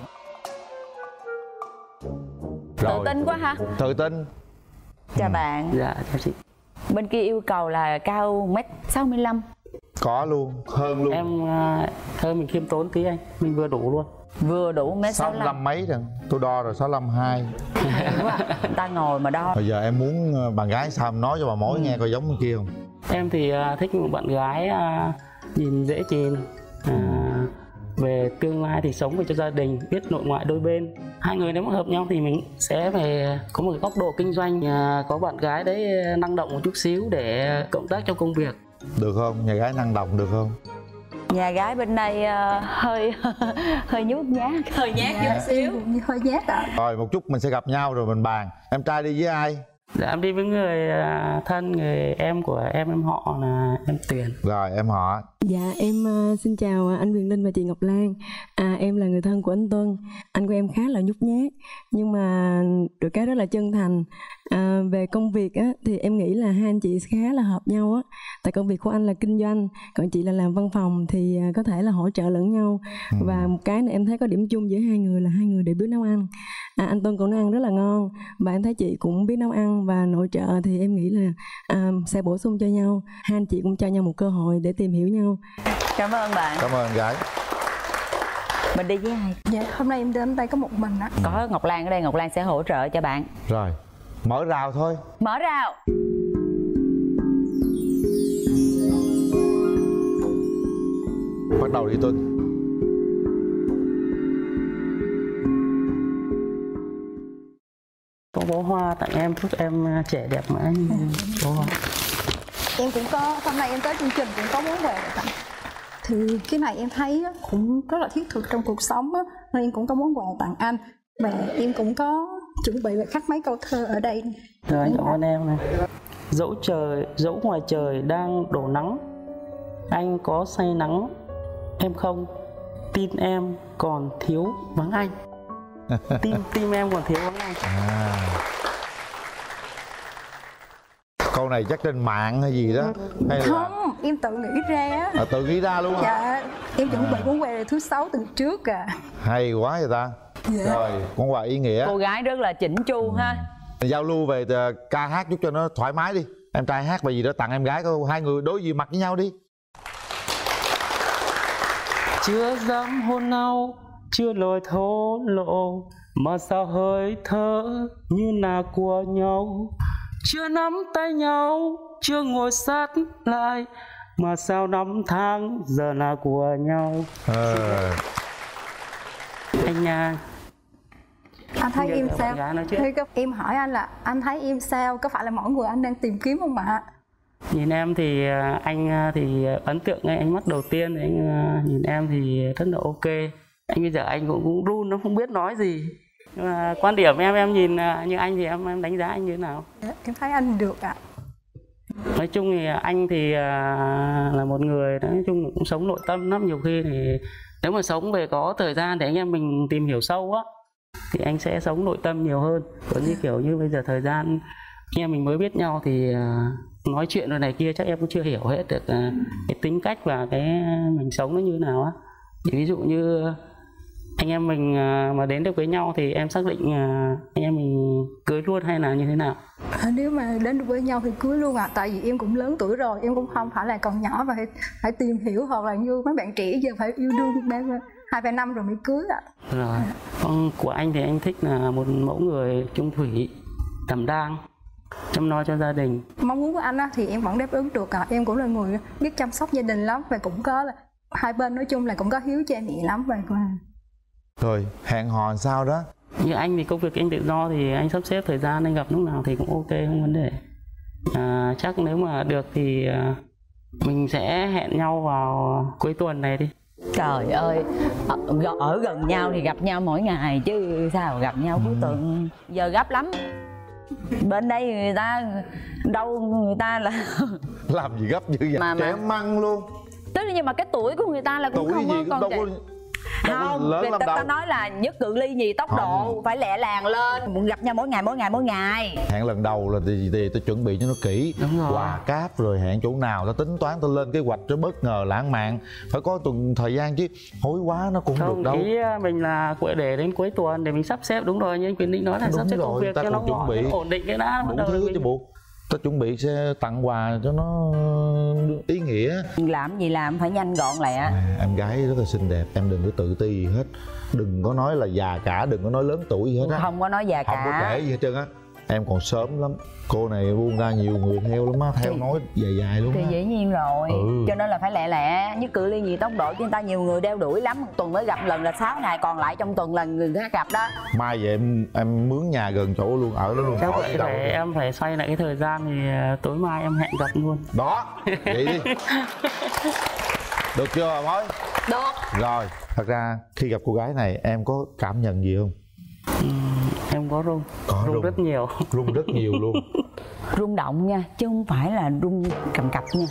Tự tin quá ha. Tự tin. Chào bạn. Dạ chào chị. Bên kia yêu cầu là cao mét sáu mươi lăm. Có luôn, hơn luôn. Em à, thôi mình khiêm tốn tí anh, mình vừa đủ luôn. Vừa đủ mét sáu sáu mươi mươi lăm. lăm mấy rồi. Tôi đo rồi sáu mươi lăm hai. Người ta ngồi mà đo. Bây giờ em muốn ờ, bạn gái sao em nói cho bà mối nghe coi giống bên kia không? Em thì à, thích một bạn gái à, nhìn dễ nhìn, à, về tương lai thì sống về cho gia đình, biết nội ngoại đôi bên. Hai người nếu mà hợp nhau thì mình sẽ phải có một cái góc độ kinh doanh, à, có bạn gái đấy năng động một chút xíu để cộng tác trong công việc. Được không? Nhà gái năng động được không? Nhà gái bên đây ờ, hơi hơi nhút nhát, hơi nhát Dạ, chút xíu. em hơi nhát ạ. Rồi một chút mình sẽ gặp nhau rồi mình bàn. Em trai đi với ai? Dạ em đi với người à, thân, người em của em em họ là em Tuyền. Rồi em họ. Dạ em uh, xin chào uh, anh Quyền Linh và chị Ngọc Lan. À, em là người thân của anh Tuân. Anh của em khá là nhút nhát nhưng mà được cái rất là chân thành. À, về công việc á, thì em nghĩ là hai anh chị khá là hợp nhau á. Tại công việc của anh là kinh doanh, còn chị là làm văn phòng thì có thể là hỗ trợ lẫn nhau. ừ. Và một cái này em thấy có điểm chung giữa hai người là hai người đều biết nấu ăn. à, Anh Tuân cũng nấu ăn rất là ngon, và em thấy chị cũng biết nấu ăn và nội trợ, thì em nghĩ là à, sẽ bổ sung cho nhau. Hai anh chị cũng cho nhau một cơ hội để tìm hiểu nhau. Cảm ơn bạn. Cảm ơn gái. Mình đi với ai? Dạ, hôm nay em đến đây có một mình á. Có Ngọc Lan ở đây, Ngọc Lan sẽ hỗ trợ cho bạn. Rồi, mở rào thôi. Mở rào. Bắt đầu đi Tuân. Có bó hoa tặng em, chúc em trẻ đẹp mãi như bó hoa. Em cũng có, hôm nay em tới chương trình cũng có món quà để tặng. Thì cái này em thấy cũng rất là thiết thực trong cuộc sống á, nên em cũng có món quà tặng anh. Và em cũng có chuẩn bị để khắc mấy câu thơ ở đây. Rồi, anh cảm ơn em này. Dẫu trời, dẫu ngoài trời đang đổ nắng, anh có say nắng, em không. Tin em còn thiếu vắng anh. Tim, tim em còn thiếu vắng anh. À. Câu này chắc trên mạng hay gì đó hay là... Không, em tự nghĩ ra. À, tự nghĩ ra luôn hả? Dạ, em chuẩn bị món quà này thứ sáu từ trước à. Hay quá vậy ta. Dạ. Rồi, món quà ý nghĩa. Cô gái rất là chỉnh chu ừ. ha. Giao lưu về ca hát chút cho nó thoải mái đi. Em trai hát bài gì đó tặng em gái, coi hai người đối diện mặt với nhau đi. Chưa dám hôn nhau, chưa lời thổ lộ, mà sao hơi thở như là của nhau. Chưa nắm tay nhau, chưa ngồi sát lại, mà sao năm tháng giờ là của nhau. à. Anh nha. Anh thấy em sao? Em hỏi anh là anh thấy em sao? Có phải là mỗi người anh đang tìm kiếm không ạ? Nhìn em thì anh thì ấn tượng ngay ánh mắt đầu tiên, anh nhìn em thì rất là ok. Anh bây giờ anh cũng, cũng run, nó không biết nói gì. Nhưng mà quan điểm em em nhìn như anh thì em em đánh giá anh như thế nào? Em thấy anh được ạ. Nói chung thì anh thì là một người nói chung cũng sống nội tâm lắm. Nhiều khi thì nếu mà sống về có thời gian để anh em mình tìm hiểu sâu á thì anh sẽ sống nội tâm nhiều hơn. Còn như kiểu như bây giờ thời gian anh em mình mới biết nhau thì nói chuyện rồi này kia chắc em cũng chưa hiểu hết được cái tính cách và cái mình sống nó như thế nào á. Ví dụ như anh em mình mà đến được với nhau thì em xác định anh em mình cưới luôn hay là như thế nào? À, nếu mà đến được với nhau thì cưới luôn ạ. À. Tại vì em cũng lớn tuổi rồi, em cũng không phải là còn nhỏ và phải, phải tìm hiểu, hoặc là như mấy bạn trẻ giờ phải yêu đương hai ba năm rồi mới cưới ạ. À. Rồi, con của anh thì anh thích là một mẫu người trung thủy, đảm đang, chăm lo cho gia đình. Mong muốn của anh á, thì em vẫn đáp ứng được. À. Em cũng là người biết chăm sóc gia đình lắm, và cũng có là hai bên nói chung là cũng có hiếu cha mẹ lắm. Và rồi hẹn hò sao đó? Như anh thì công việc anh tự do thì anh sắp xếp thời gian, anh gặp lúc nào thì cũng ok, không vấn đề. À, chắc nếu mà được thì mình sẽ hẹn nhau vào cuối tuần này đi. Trời ơi, ở, ở gần nhau thì gặp nhau mỗi ngày chứ sao gặp nhau cuối tuần. Giờ gấp lắm. Bên đây người ta đâu người ta là làm gì gấp dữ vậy? Mà, trẻ mà... măng luôn. Tức là nhưng mà cái tuổi của người ta là cũng tuổi không có con trẻ. Không, người ta, ta nói là nhất cự ly nhì tốc độ, không. Phải lẹ làng lên, muốn gặp nhau mỗi ngày mỗi ngày mỗi ngày. Hẹn lần đầu là thì, thì tôi chuẩn bị cho nó kỹ, quà cáp rồi hẹn chỗ nào, ta tính toán, ta lên kế hoạch cho bất ngờ lãng mạn, phải có tuần thời gian chứ hối quá nó cũng không được đâu. Ý mình là để đến cuối tuần để mình sắp xếp, đúng rồi, như anh Quyền Linh nói là đúng sắp xếp công việc cho nó chuẩn bị ổn định cái đã. Đủ thứ mình... chứ buộc. Ta chuẩn bị sẽ tặng quà cho nó ý nghĩa. Làm gì làm phải nhanh gọn lẹ. À, em gái rất là xinh đẹp, em đừng có tự ti gì hết. Đừng có nói là già cả, đừng có nói lớn tuổi gì hết á. Không có nói già cả. Không có kể gì hết trơn á. Em còn sớm lắm. Cô này buông ra nhiều người theo lắm á, theo thì, nói dài dài luôn á. Thì dĩ nhiên rồi, ừ. Cho nên là phải lẹ lẹ. Nhất cự ly nhì tốc độ, chứ người ta nhiều người đeo đuổi lắm. Một tuần mới gặp lần là sáu ngày, còn lại trong tuần là người khác gặp đó. Mai về em em mướn nhà gần chỗ luôn, ở đó luôn. Chắc vậy phải em phải xoay lại cái thời gian thì tối mai em hẹn gặp luôn. Đó, vậy đi. Được chưa Mối? Được. Rồi, thật ra khi gặp cô gái này em có cảm nhận gì không? Ừ, em có rung, có rung, rung rất nhiều. Rung rất nhiều luôn. Rung động nha, chứ không phải là rung cầm cập nha.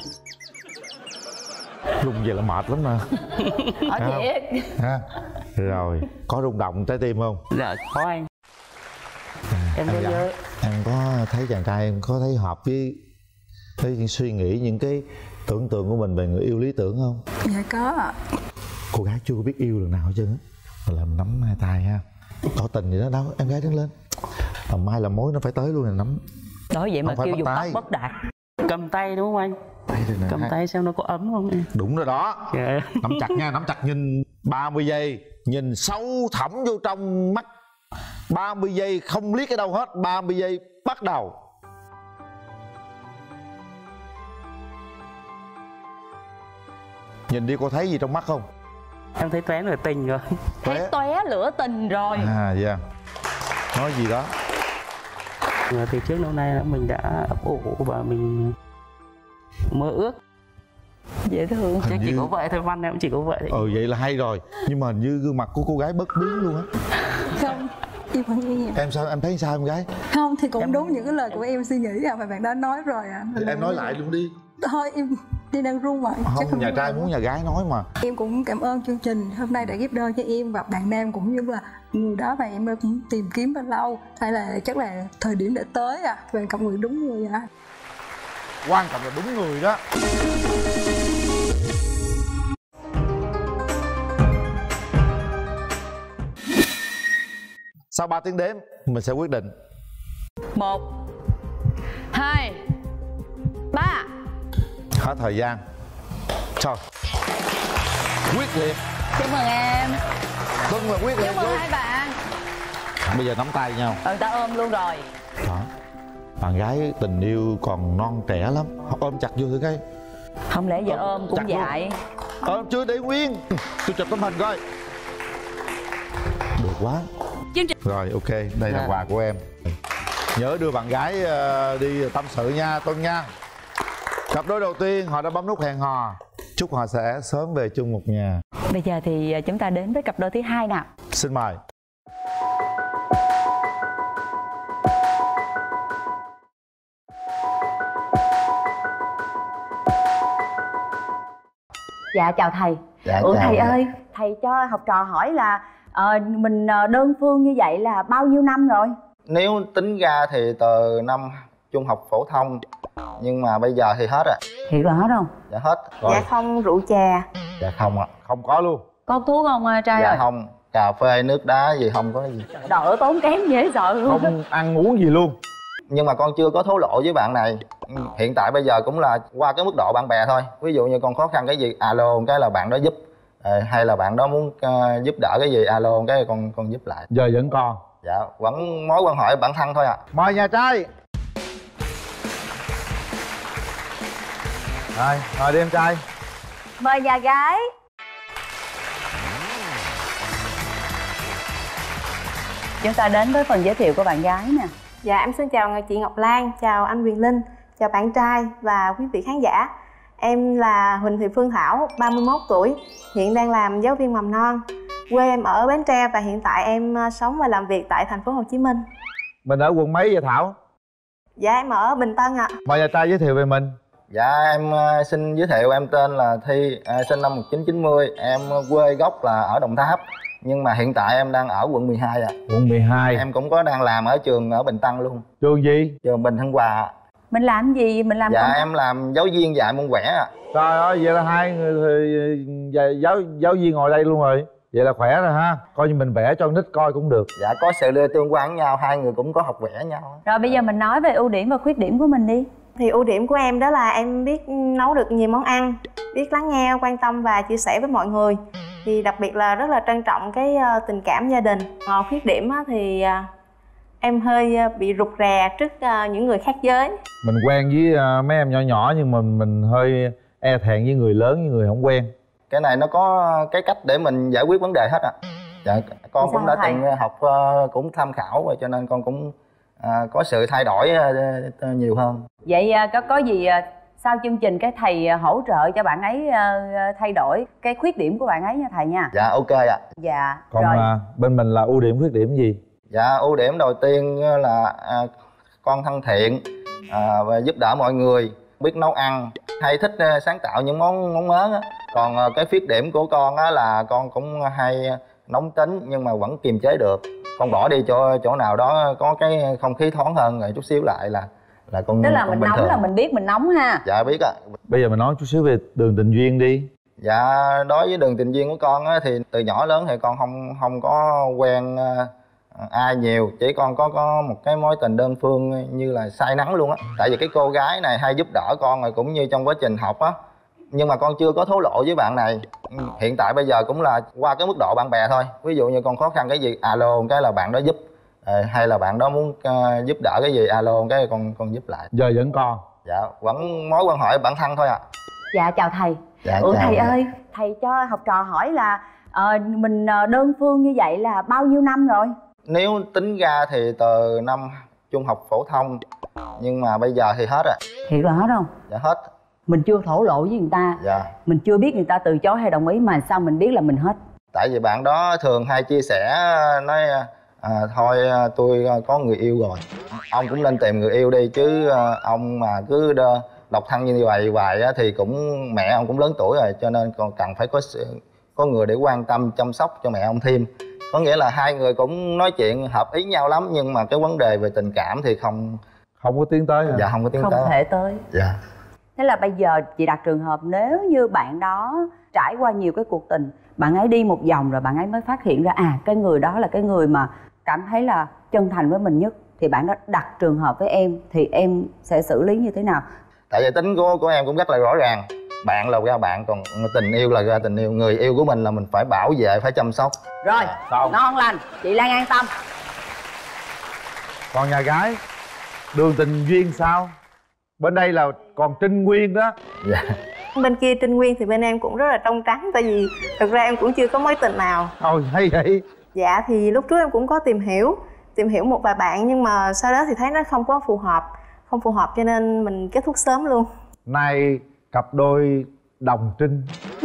Rung vậy là mệt lắm mà. Ở thiệt. Ha. Rồi, có rung động trái tim không? Dạ, có anh. À, em nhớ nhớ Em có thấy chàng trai em có thấy hợp với với những suy nghĩ, những cái tưởng tượng của mình về người yêu lý tưởng không? Dạ có ạ. Cô gái chưa có biết yêu lần nào hết trơn á, mà làm nắm hai tay ha, tỏ tình vậy đó. Đâu em gái đứng lên, làm mai làm mối nó phải tới luôn là nắm. Đó vậy mà kêu dùng tóc tay. bất đạt. Cầm tay đúng không anh? Tay này cầm hai... tay xem nó có ấm không em? Đúng rồi đó. Yeah. Nắm chặt nha, nắm chặt, nhìn ba mươi giây, nhìn sâu thẳm vô trong mắt. ba mươi giây không liếc ở đâu hết. Ba mươi giây bắt đầu. Nhìn đi, cô thấy gì trong mắt không? Em thấy tóe lửa tình rồi. Thấy tóe lửa tình rồi. À dạ. Nói gì đó. Từ trước lâu nay là mình đã ấp ủ và mình mơ ước. Dễ thương. Chắc chỉ có vậy thôi, văn em cũng chỉ có vậy. Ừ vậy là hay rồi. Nhưng mà như gương mặt của cô gái bất biến luôn á. Không, em vẫn nghĩ vậy. Em sao, em thấy sao em gái? Không thì cũng em... đúng những cái lời của em suy nghĩ à, mà bạn đã nói rồi à. Thì em nói lại luôn đi. Thôi em đi đang run mà. Không, không nhà trai muốn nhà gái nói mà. Em cũng cảm ơn chương trình hôm nay đã ghép đôi cho em và bạn nam, cũng như là người đó mà em cũng tìm kiếm bao lâu. Hay là chắc là thời điểm đã tới à, và gặp người đúng người à. Quan trọng là đúng người đó. Sau ba tiếng đếm mình sẽ quyết định. Một, hai, ba. Hết thời gian. Thôi. Quyết liệt. Chúc mừng em. Vâng là quyết liệt. Chúc mừng hai bạn. Bây giờ nắm tay nhau. Ừ, ta ôm luôn rồi. Đó. Bạn gái tình yêu còn non trẻ lắm. Ôm chặt vô thử cái. Không lẽ giờ ôm cũng dại. Ôm chưa để nguyên. Tôi chụp tấm hình coi. Được quá. Rồi ok, đây là quà của em. Nhớ đưa bạn gái đi tâm sự nha Tuân nha. Cặp đôi đầu tiên họ đã bấm nút hẹn hò. Chúc họ sẽ sớm về chung một nhà. Bây giờ thì chúng ta đến với cặp đôi thứ hai nào. Xin mời. Dạ chào thầy. Dạ, Ủa chào thầy thầy. ơi, thầy cho học trò hỏi là uh, mình đơn phương như vậy là bao nhiêu năm rồi? Nếu tính ra thì từ năm trung học phổ thông, nhưng mà bây giờ thì hết rồi. Thiệt là hết không? Dạ hết rồi. Dạ không rượu chà. Dạ không ạ. Không có luôn. Có thuốc không trai dạ ơi? không. Cà phê, nước đá gì không có gì. Đỡ tốn kém dễ sợ luôn. Không ăn uống gì luôn. Nhưng mà con chưa có thổ lộ với bạn này. Hiện tại bây giờ cũng là qua cái mức độ bạn bè thôi. Ví dụ như con khó khăn cái gì alo cái là bạn đó giúp, à, hay là bạn đó muốn uh, giúp đỡ cái gì alo cái con con giúp lại. Giờ vẫn còn. Dạ vẫn mối quan hệ bản thân thôi ạ. À. Mời nhà trai. Rồi, mời đi em trai. Mời nhà gái. Chúng ta đến với phần giới thiệu của bạn gái nè. Dạ em xin chào chị Ngọc Lan, chào anh Quyền Linh, chào bạn trai và quý vị khán giả. Em là Huỳnh Thị Phương Thảo, ba mươi mốt tuổi, hiện đang làm giáo viên mầm non. Quê em ở Bến Tre và hiện tại em sống và làm việc tại thành phố Hồ Chí Minh. Mình ở quận mấy vậy Thảo? Dạ em ở Bình Tân ạ. À. Mời nhà trai giới thiệu về mình. Dạ em uh, xin giới thiệu, em tên là Thi, uh, sinh năm một nghìn chín trăm chín mươi. Em quê gốc là ở Đồng Tháp, nhưng mà hiện tại em đang ở quận mười hai ạ. À. Quận mười hai. Em cũng có đang làm ở trường ở Bình Tân luôn. Trường gì? Trường Bình Hưng Hòa. Mình làm gì? Mình làm Dạ công... em làm giáo viên dạy môn vẽ ạ. À. Trời ơi, vậy là hai người giáo giáo viên ngồi đây luôn rồi. Vậy là khỏe rồi ha. Coi như mình vẽ cho con nít coi cũng được. Dạ có sự tương quan với nhau, hai người cũng có học vẽ nhau. Rồi bây giờ mình nói về ưu điểm và khuyết điểm của mình đi. Thì ưu điểm của em đó là em biết nấu được nhiều món ăn, biết lắng nghe, quan tâm và chia sẻ với mọi người. Thì đặc biệt là rất là trân trọng cái tình cảm gia đình. Còn khuyết điểm thì em hơi bị rụt rè trước những người khác giới. Mình quen với mấy em nhỏ nhỏ nhưng mà mình hơi e thẹn với người lớn, với người không quen. Cái này nó có cái cách để mình giải quyết vấn đề hết ạ. À. Dạ con cũng đã từng học, cũng tham khảo rồi cho nên con cũng à, có sự thay đổi nhiều hơn. Vậy có có gì sau chương trình cái thầy hỗ trợ cho bạn ấy thay đổi cái khuyết điểm của bạn ấy nha thầy nha. Dạ ok ạ. Dạ. Còn rồi. À, bên mình là ưu điểm khuyết điểm gì? Dạ ưu điểm đầu tiên là à, con thân thiện à, và giúp đỡ mọi người, biết nấu ăn, hay thích uh, sáng tạo những món món mới á. Còn uh, cái khuyết điểm của con á là con cũng hay nóng tính nhưng mà vẫn kiềm chế được. con bỏ đi chỗ chỗ nào đó có cái không khí thoáng hơn rồi chút xíu lại là là con. Tức là con mình bình nóng thường. là mình biết mình nóng ha. Dạ biết ạ. Bây giờ mình nói chút xíu về đường tình duyên đi. Dạ đối với đường tình duyên của con á, thì từ nhỏ lớn thì con không không có quen uh, ai nhiều, chỉ con có có một cái mối tình đơn phương như là say nắng luôn á. Tại vì cái cô gái này hay giúp đỡ con rồi cũng như trong quá trình học á, nhưng mà con chưa có thổ lộ với bạn này. Hiện tại bây giờ cũng là qua cái mức độ bạn bè thôi. Ví dụ như con khó khăn cái gì alo cái là bạn đó giúp, uh, hay là bạn đó muốn uh, giúp đỡ cái gì alo cái con con giúp lại. Giờ vẫn còn? Dạ vẫn mối quan hệ bản thân thôi ạ. À. Dạ chào thầy. Dạ, Ủa chào thầy thầy. ơi, thầy cho học trò hỏi là uh, mình đơn phương như vậy là bao nhiêu năm rồi? Nếu tính ra thì từ năm trung học phổ thông, nhưng mà bây giờ thì hết rồi. Thiệt là hết không? Dạ hết. Mình chưa thổ lộ với người ta. Dạ. Mình chưa biết người ta từ chối hay đồng ý mà sao mình biết là mình hết? Tại vì bạn đó thường hay chia sẻ nói à, thôi tôi có người yêu rồi. Ông cũng nên tìm người yêu đi chứ ông mà cứ đơ, độc thân như vậy hoài thì cũng mẹ ông cũng lớn tuổi rồi, cho nên còn cần phải có có người để quan tâm chăm sóc cho mẹ ông thêm. Có nghĩa là hai người cũng nói chuyện hợp ý nhau lắm, nhưng mà cái vấn đề về tình cảm thì không không có tiến tới hả? Dạ không có tiến Không tới. thể tới. Dạ. Thế là bây giờ chị đặt trường hợp nếu như bạn đó trải qua nhiều cái cuộc tình, bạn ấy đi một vòng rồi bạn ấy mới phát hiện ra à cái người đó là cái người mà cảm thấy là chân thành với mình nhất, thì bạn đó đặt trường hợp với em thì em sẽ xử lý như thế nào? Tại vì tính của của em cũng rất là rõ ràng, bạn là ra bạn, còn tình yêu là ra tình yêu. Người yêu của mình là mình phải bảo vệ, phải chăm sóc. Rồi, Sao? ngon lành, chị Lan an tâm. Còn nhà gái, đường tình duyên sao? Bên đây là còn Trinh Nguyên đó. Dạ. Bên kia Trinh Nguyên thì bên em cũng rất là trong trắng. Tại vì thực ra em cũng chưa có mối tình nào. Thôi hay vậy. Dạ thì lúc trước em cũng có tìm hiểu Tìm hiểu một vài bạn, nhưng mà sau đó thì thấy nó không có phù hợp Không phù hợp cho nên mình kết thúc sớm luôn. Nay cặp đôi đồng trinh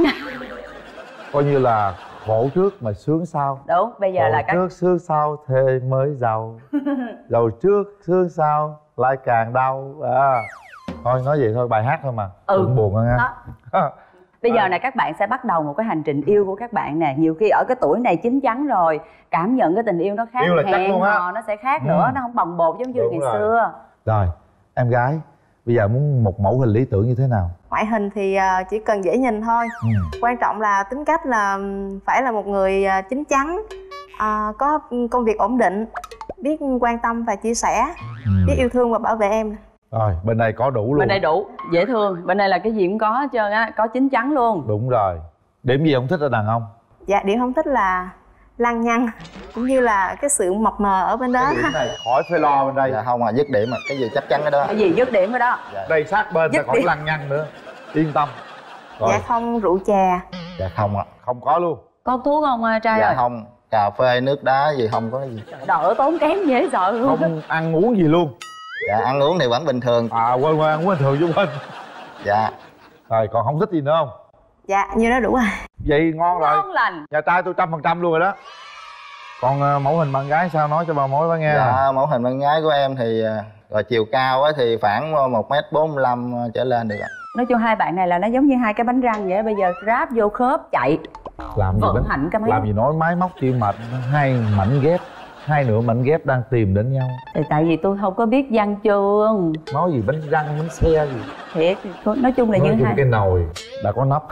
coi như là khổ trước mà sướng sau. Đúng, bây giờ khổ là các... trước sướng sau thề mới giàu. Giàu trước sướng sau lại càng đau à. Thôi nói vậy thôi, bài hát thôi mà. Ừ. Đừng buồn hơn ha. Bây giờ này các bạn sẽ bắt đầu một cái hành trình yêu của các bạn nè. Nhiều khi ở cái tuổi này chín chắn rồi, cảm nhận cái tình yêu nó khác, Yêu là chắc hẹn luôn á. hò nó sẽ khác Ừ. nữa, nó không bồng bột giống như Đúng ngày rồi. xưa. Rồi, em gái, bây giờ muốn một mẫu hình lý tưởng như thế nào? Ngoại hình thì à, chỉ cần dễ nhìn thôi. Ừ. Quan trọng là tính cách là ừm, phải là một người à, chín chắn, à, có công việc ổn định, biết quan tâm và chia sẻ, Ừ. biết yêu thương và bảo vệ em. Rồi, bên đây có đủ luôn. Bên đây đủ, dễ thương. Bên đây là cái gì cũng có hết trơn á, có chín chắn luôn. Đúng rồi. Điểm gì không thích ở đàn ông? Dạ điểm không thích là lăng nhăng, cũng như là cái sự mập mờ ở bên đó. Cái điểm này khỏi phải lo bên đây. Dạ không à, dứt điểm mà cái gì chắc chắn cái đó. Cái gì dứt điểm ở đó. Dạ. Đây sát bên ta Dứt khỏi điểm. lăng nhăng nữa. Yên tâm. Rồi. Dạ không rượu chè. Dạ không ạ. Không có luôn. Có hút thuốc không à, trai Dạ ơi? không. Cà phê, nước đá gì không có gì. Đỡ tốn kém dễ sợ luôn. Không ăn uống gì luôn. Dạ ăn uống thì vẫn bình thường. À quên quên ăn uống bình thường chứ quên. Dạ. Rồi còn không thích gì nữa không? Dạ như đó đủ rồi. Vậy ngon rồi. Ngon lành. Nhà trai tôi trăm phần trăm luôn rồi đó. Còn uh, mẫu hình bạn gái sao nói cho bà mối bà nghe. Dạ mẫu hình bạn gái của em thì uh, rồi chiều cao á thì khoảng một mét bốn mươi lăm trở lên được ạ. Nói chung hai bạn này là nó giống như hai cái bánh răng vậy. Bây giờ ráp vô khớp chạy. Làm gì vận bánh- hành cái máy. Làm gì nói máy móc chịu mệt. Hai mảnh ghép, hai nửa mảnh ghép đang tìm đến nhau. Thì tại vì tôi không có biết văn chương. Nói gì bánh răng bánh xe gì. Thiệt, nói chung là Nói như chung hai. cái nồi đã có nắp.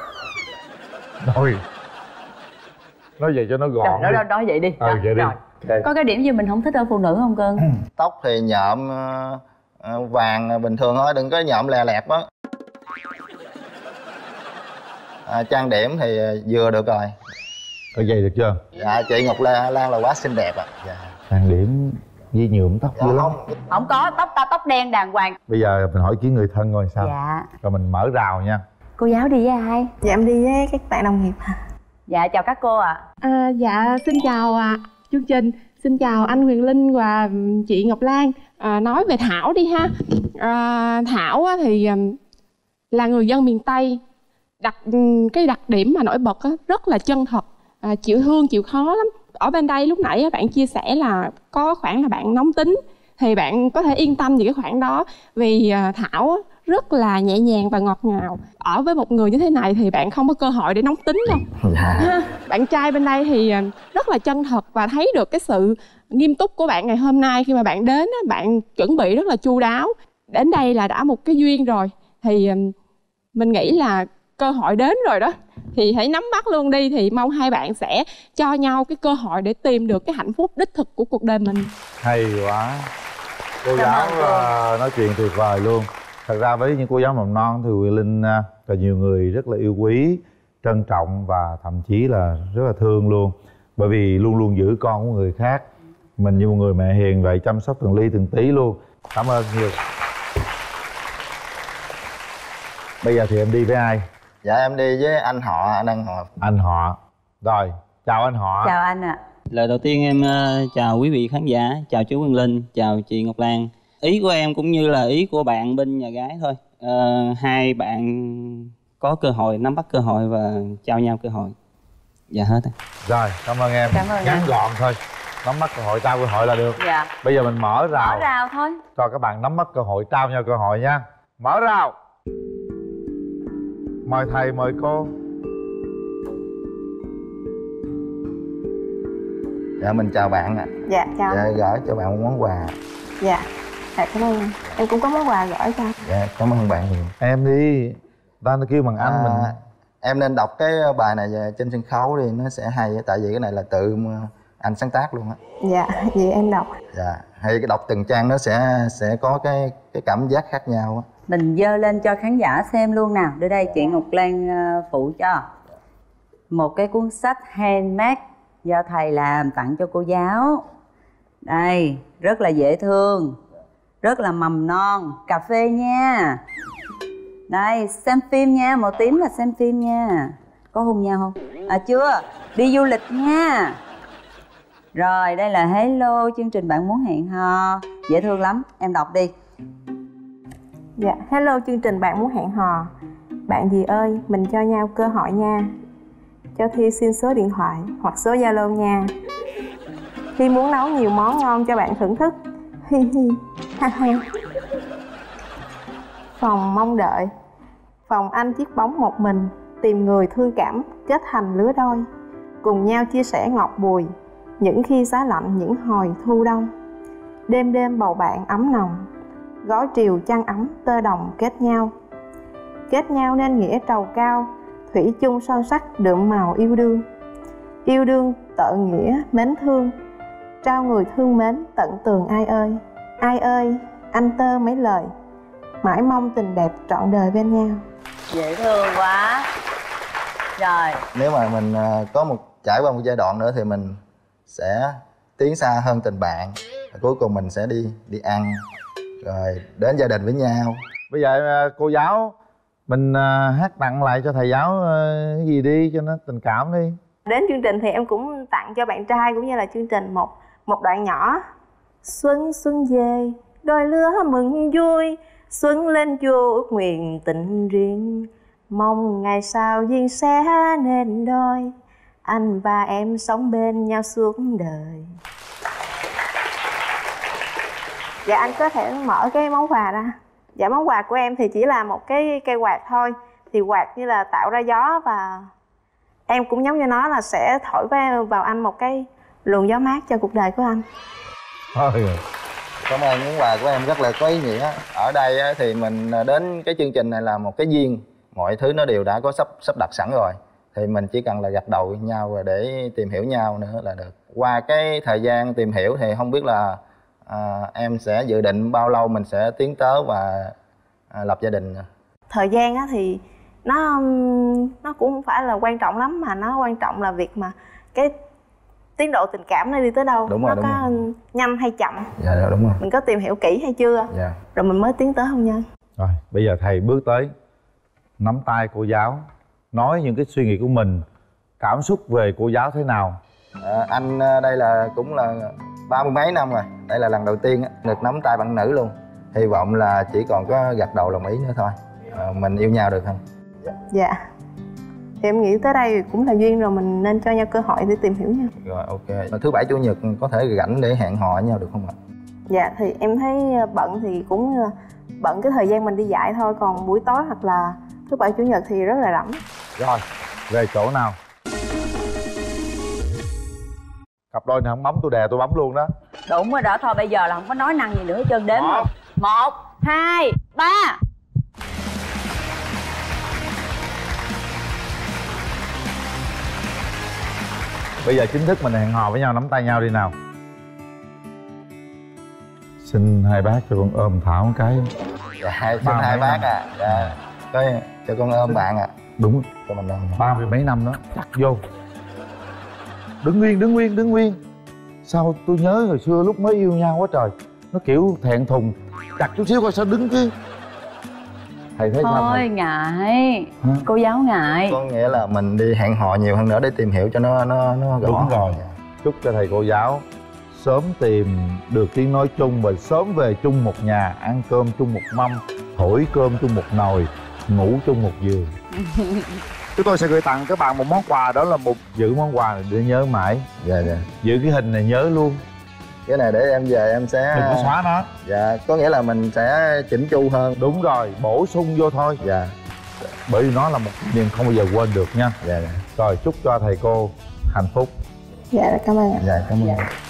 Nồi. Nói vậy cho nó gọn. Rồi, đó, đi. đó, đó vậy đi. Ừ, Đó, vậy đi. rồi. Ok. Có cái điểm gì mình không thích ở phụ nữ không cưng? Tóc thì nhộm uh, uh, vàng bình thường thôi, đừng có nhộm lè lẹp á. À, trang điểm thì uh, vừa được rồi. Có vậy được chưa? Dạ chị Ngọc Lan, Lan là quá xinh đẹp ạ. Dạ. Trang điểm với nhuộm tóc dữ lắm. Không có, tóc ta tóc đen đàng hoàng. Bây giờ mình hỏi ý kiến người thân coi sao. Dạ. Rồi mình mở rào nha. Cô giáo đi với ai? Dạ em đi với các bạn đồng nghiệp. Dạ chào các cô ạ. À, dạ xin chào à, chương trình, xin chào anh Huyền Linh và chị Ngọc Lan. À, nói về Thảo đi ha. À, Thảo á, thì à, là người dân miền Tây. Đặc cái đặc điểm mà nổi bật á, rất là chân thật, à, chịu thương chịu khó lắm. Ở bên đây lúc nãy á, bạn chia sẻ là có khoảng là bạn nóng tính, thì bạn có thể yên tâm về cái khoảng đó, vì à, Thảo á, rất là nhẹ nhàng và ngọt ngào. Ở với một người như thế này thì bạn không có cơ hội để nóng tính đâu. Ha. Bạn trai bên đây thì rất là chân thật và thấy được cái sự nghiêm túc của bạn ngày hôm nay. Khi mà bạn đến, bạn chuẩn bị rất là chu đáo. Đến đây là đã một cái duyên rồi. Thì mình nghĩ là cơ hội đến rồi đó, thì hãy nắm bắt luôn đi. Thì mong hai bạn sẽ cho nhau cái cơ hội để tìm được cái hạnh phúc đích thực của cuộc đời mình. Hay quá. Cô giáo uh, nói chuyện tuyệt vời luôn. Thật ra với những cô giáo mầm non thì Quyền Linh uh, là nhiều người rất là yêu quý, trân trọng và thậm chí là rất là thương luôn. Bởi vì luôn luôn giữ con của người khác. Mình như một người mẹ hiền vậy, chăm sóc từng ly từng tí luôn. Cảm ơn nhiều. Bây giờ thì em đi với ai? Dạ em đi với anh họ, anh ăn họ. Anh họ. Rồi, chào anh họ. Chào anh ạ. À. Lời đầu tiên em uh, chào quý vị khán giả, chào chú Quyền Linh, chào chị Ngọc Lan. Ý của em cũng như là ý của bạn bên nhà gái thôi. Uh, hai bạn có cơ hội, nắm bắt cơ hội và trao nhau cơ hội. Dạ hết rồi. Rồi, cảm ơn em. Cảm ơn ngắn em. gọn thôi. Nắm bắt cơ hội, trao cơ hội là được. Dạ. Bây giờ mình mở rào. Mở rào thôi. Cho các bạn nắm bắt cơ hội, trao nhau cơ hội nha. Mở rào. Mời thầy, mời cô. Dạ mình chào bạn ạ. Dạ chào. Dạ gửi cho bạn một món quà. Dạ. Dạ cảm ơn em. Em cũng có món quà gửi cho. Dạ cảm ơn bạn nhiều. Em đi. Ta nó kêu bằng anh à, mình. Em nên đọc cái bài này trên sân khấu đi, nó sẽ hay. Tại vì cái này là tự anh sáng tác luôn á. Dạ, vậy em đọc. Dạ, hay cái đọc từng trang nó sẽ sẽ có cái cái cảm giác khác nhau á. Mình dơ lên cho khán giả xem luôn nào. Đưa đây chị Ngọc Lan phụ cho. Một cái cuốn sách handmade do thầy làm tặng cho cô giáo. Đây, rất là dễ thương, rất là mầm non. Cà phê nha. Đây, xem phim nha, màu tím là xem phim nha. Có hôn nhau không? À chưa, đi du lịch nha. Rồi, đây là hello, chương trình bạn muốn hẹn hò. Dễ thương lắm, em đọc đi. Dạ, hello chương trình bạn muốn hẹn hò. Bạn gì ơi, mình cho nhau cơ hội nha. Cho Thi xin số điện thoại hoặc số Zalo nha. Thi muốn nấu nhiều món ngon cho bạn thưởng thức. Hi hi, ha ha. Phòng mong đợi. Phòng anh chiếc bóng một mình, tìm người thương cảm, kết thành lứa đôi. Cùng nhau chia sẻ ngọt bùi, những khi giá lạnh, những hồi thu đông. Đêm đêm bầu bạn ấm nồng, gói triều chăn ấm tơ đồng kết nhau. Kết nhau nên nghĩa trầu cao, thủy chung son sắc đượm màu yêu đương. Yêu đương tợ nghĩa mến thương, trao người thương mến tận tường ai ơi. Ai ơi, anh tơ mấy lời, mãi mong tình đẹp trọn đời bên nhau. Dễ thương quá. Rồi. Nếu mà mình có một trải qua một giai đoạn nữa thì mình sẽ tiến xa hơn tình bạn. Cuối cùng mình sẽ đi đi ăn rồi đến gia đình với nhau. Bây giờ cô giáo mình hát tặng lại cho thầy giáo cái gì đi cho nó tình cảm đi. Đến chương trình thì em cũng tặng cho bạn trai cũng như là chương trình một một đoạn nhỏ. Xuân xuân về, đôi lứa mừng vui, xuân lên chùa ước nguyện tình riêng, mong ngày sau duyên sẽ nên đôi, anh và em sống bên nhau suốt đời. Dạ anh có thể mở cái món quà ra. Dạ món quà của em thì chỉ là một cái cây quạt thôi. Thì quạt như là tạo ra gió và em cũng giống như nó là sẽ thổi vào anh một cái luồng gió mát cho cuộc đời của anh. Thôi cảm ơn món quà của em rất là có ý nghĩa. Ở đây thì mình đến cái chương trình này là một cái duyên, mọi thứ nó đều đã có sắp sắp đặt sẵn rồi, thì mình chỉ cần là gật đầu với nhau và để tìm hiểu nhau nữa là được. Qua cái thời gian tìm hiểu thì không biết là à, em sẽ dự định bao lâu mình sẽ tiến tới và à, lập gia đình. Thời gian á thì nó nó cũng không phải là quan trọng lắm, mà nó quan trọng là việc mà cái tiến độ tình cảm nó đi tới đâu. Đúng rồi, nó đúng có rồi. Nhanh hay chậm. Dạ đúng rồi. Mình có tìm hiểu kỹ hay chưa, dạ. Rồi mình mới tiến tới hôn nhân. Rồi bây giờ thầy bước tới nắm tay cô giáo, nói những cái suy nghĩ của mình, cảm xúc về cô giáo thế nào. à, Anh đây là cũng là ba mươi mấy năm rồi, đây là lần đầu tiên được nắm tay bạn nữ luôn. Hy vọng là chỉ còn có gật đầu đồng ý nữa thôi. à, Mình yêu nhau được không? Dạ, dạ. Thì em nghĩ tới đây cũng là duyên rồi, mình nên cho nhau cơ hội để tìm hiểu nhau. Rồi ok. Thứ bảy chủ nhật có thể rảnh để hẹn hò với nhau được không ạ? Dạ thì em thấy bận thì cũng bận cái thời gian mình đi dạy thôi, còn buổi tối hoặc là thứ bảy chủ nhật thì rất là rảnh. Rồi, về chỗ nào? Cặp đôi này không bấm tôi đè tôi bấm luôn đó. Đúng rồi đó, thôi bây giờ là không có nói năng gì nữa hết trơn, đếm một, một, hai, ba. Bây giờ chính thức mình hẹn hò với nhau, nắm tay nhau đi nào. Xin hai bác cho con ôm Thảo một cái. Dạ, xin hai bác à. Dạ, có cho con ôm bạn à. Đúng, cho mình ôm. Ba mươi mấy năm đó, chắc vô. Đứng nguyên, đứng nguyên, đứng nguyên. Sao tôi nhớ hồi xưa lúc mới yêu nhau quá trời. Nó kiểu thẹn thùng, chặt chút xíu coi sao đứng chứ. Thầy thấy sao Thôi thầy? ngại, hả? Cô giáo ngại. Có nghĩa là mình đi hẹn hò nhiều hơn nữa để tìm hiểu cho nó nó nó rõ. Đúng rồi. Chúc cho thầy cô giáo sớm tìm được tiếng nói chung và sớm về chung một nhà, ăn cơm chung một mâm, thổi cơm chung một nồi, ngủ chung một giường. Chúng tôi sẽ gửi tặng các bạn một món quà, đó là một giữ món quà này để nhớ mãi. Dạ dạ. Giữ cái hình này nhớ luôn. Cái này để em về em sẽ đừng có xóa nó. Dạ, có nghĩa là mình sẽ chỉnh chu hơn. Đúng rồi, bổ sung vô thôi. Dạ. Bởi vì nó là một kỷ niệm không bao giờ quên được nha. Dạ dạ. Rồi chúc cho thầy cô hạnh phúc. Dạ cảm ơn ạ. Dạ cảm ơn. Dạ.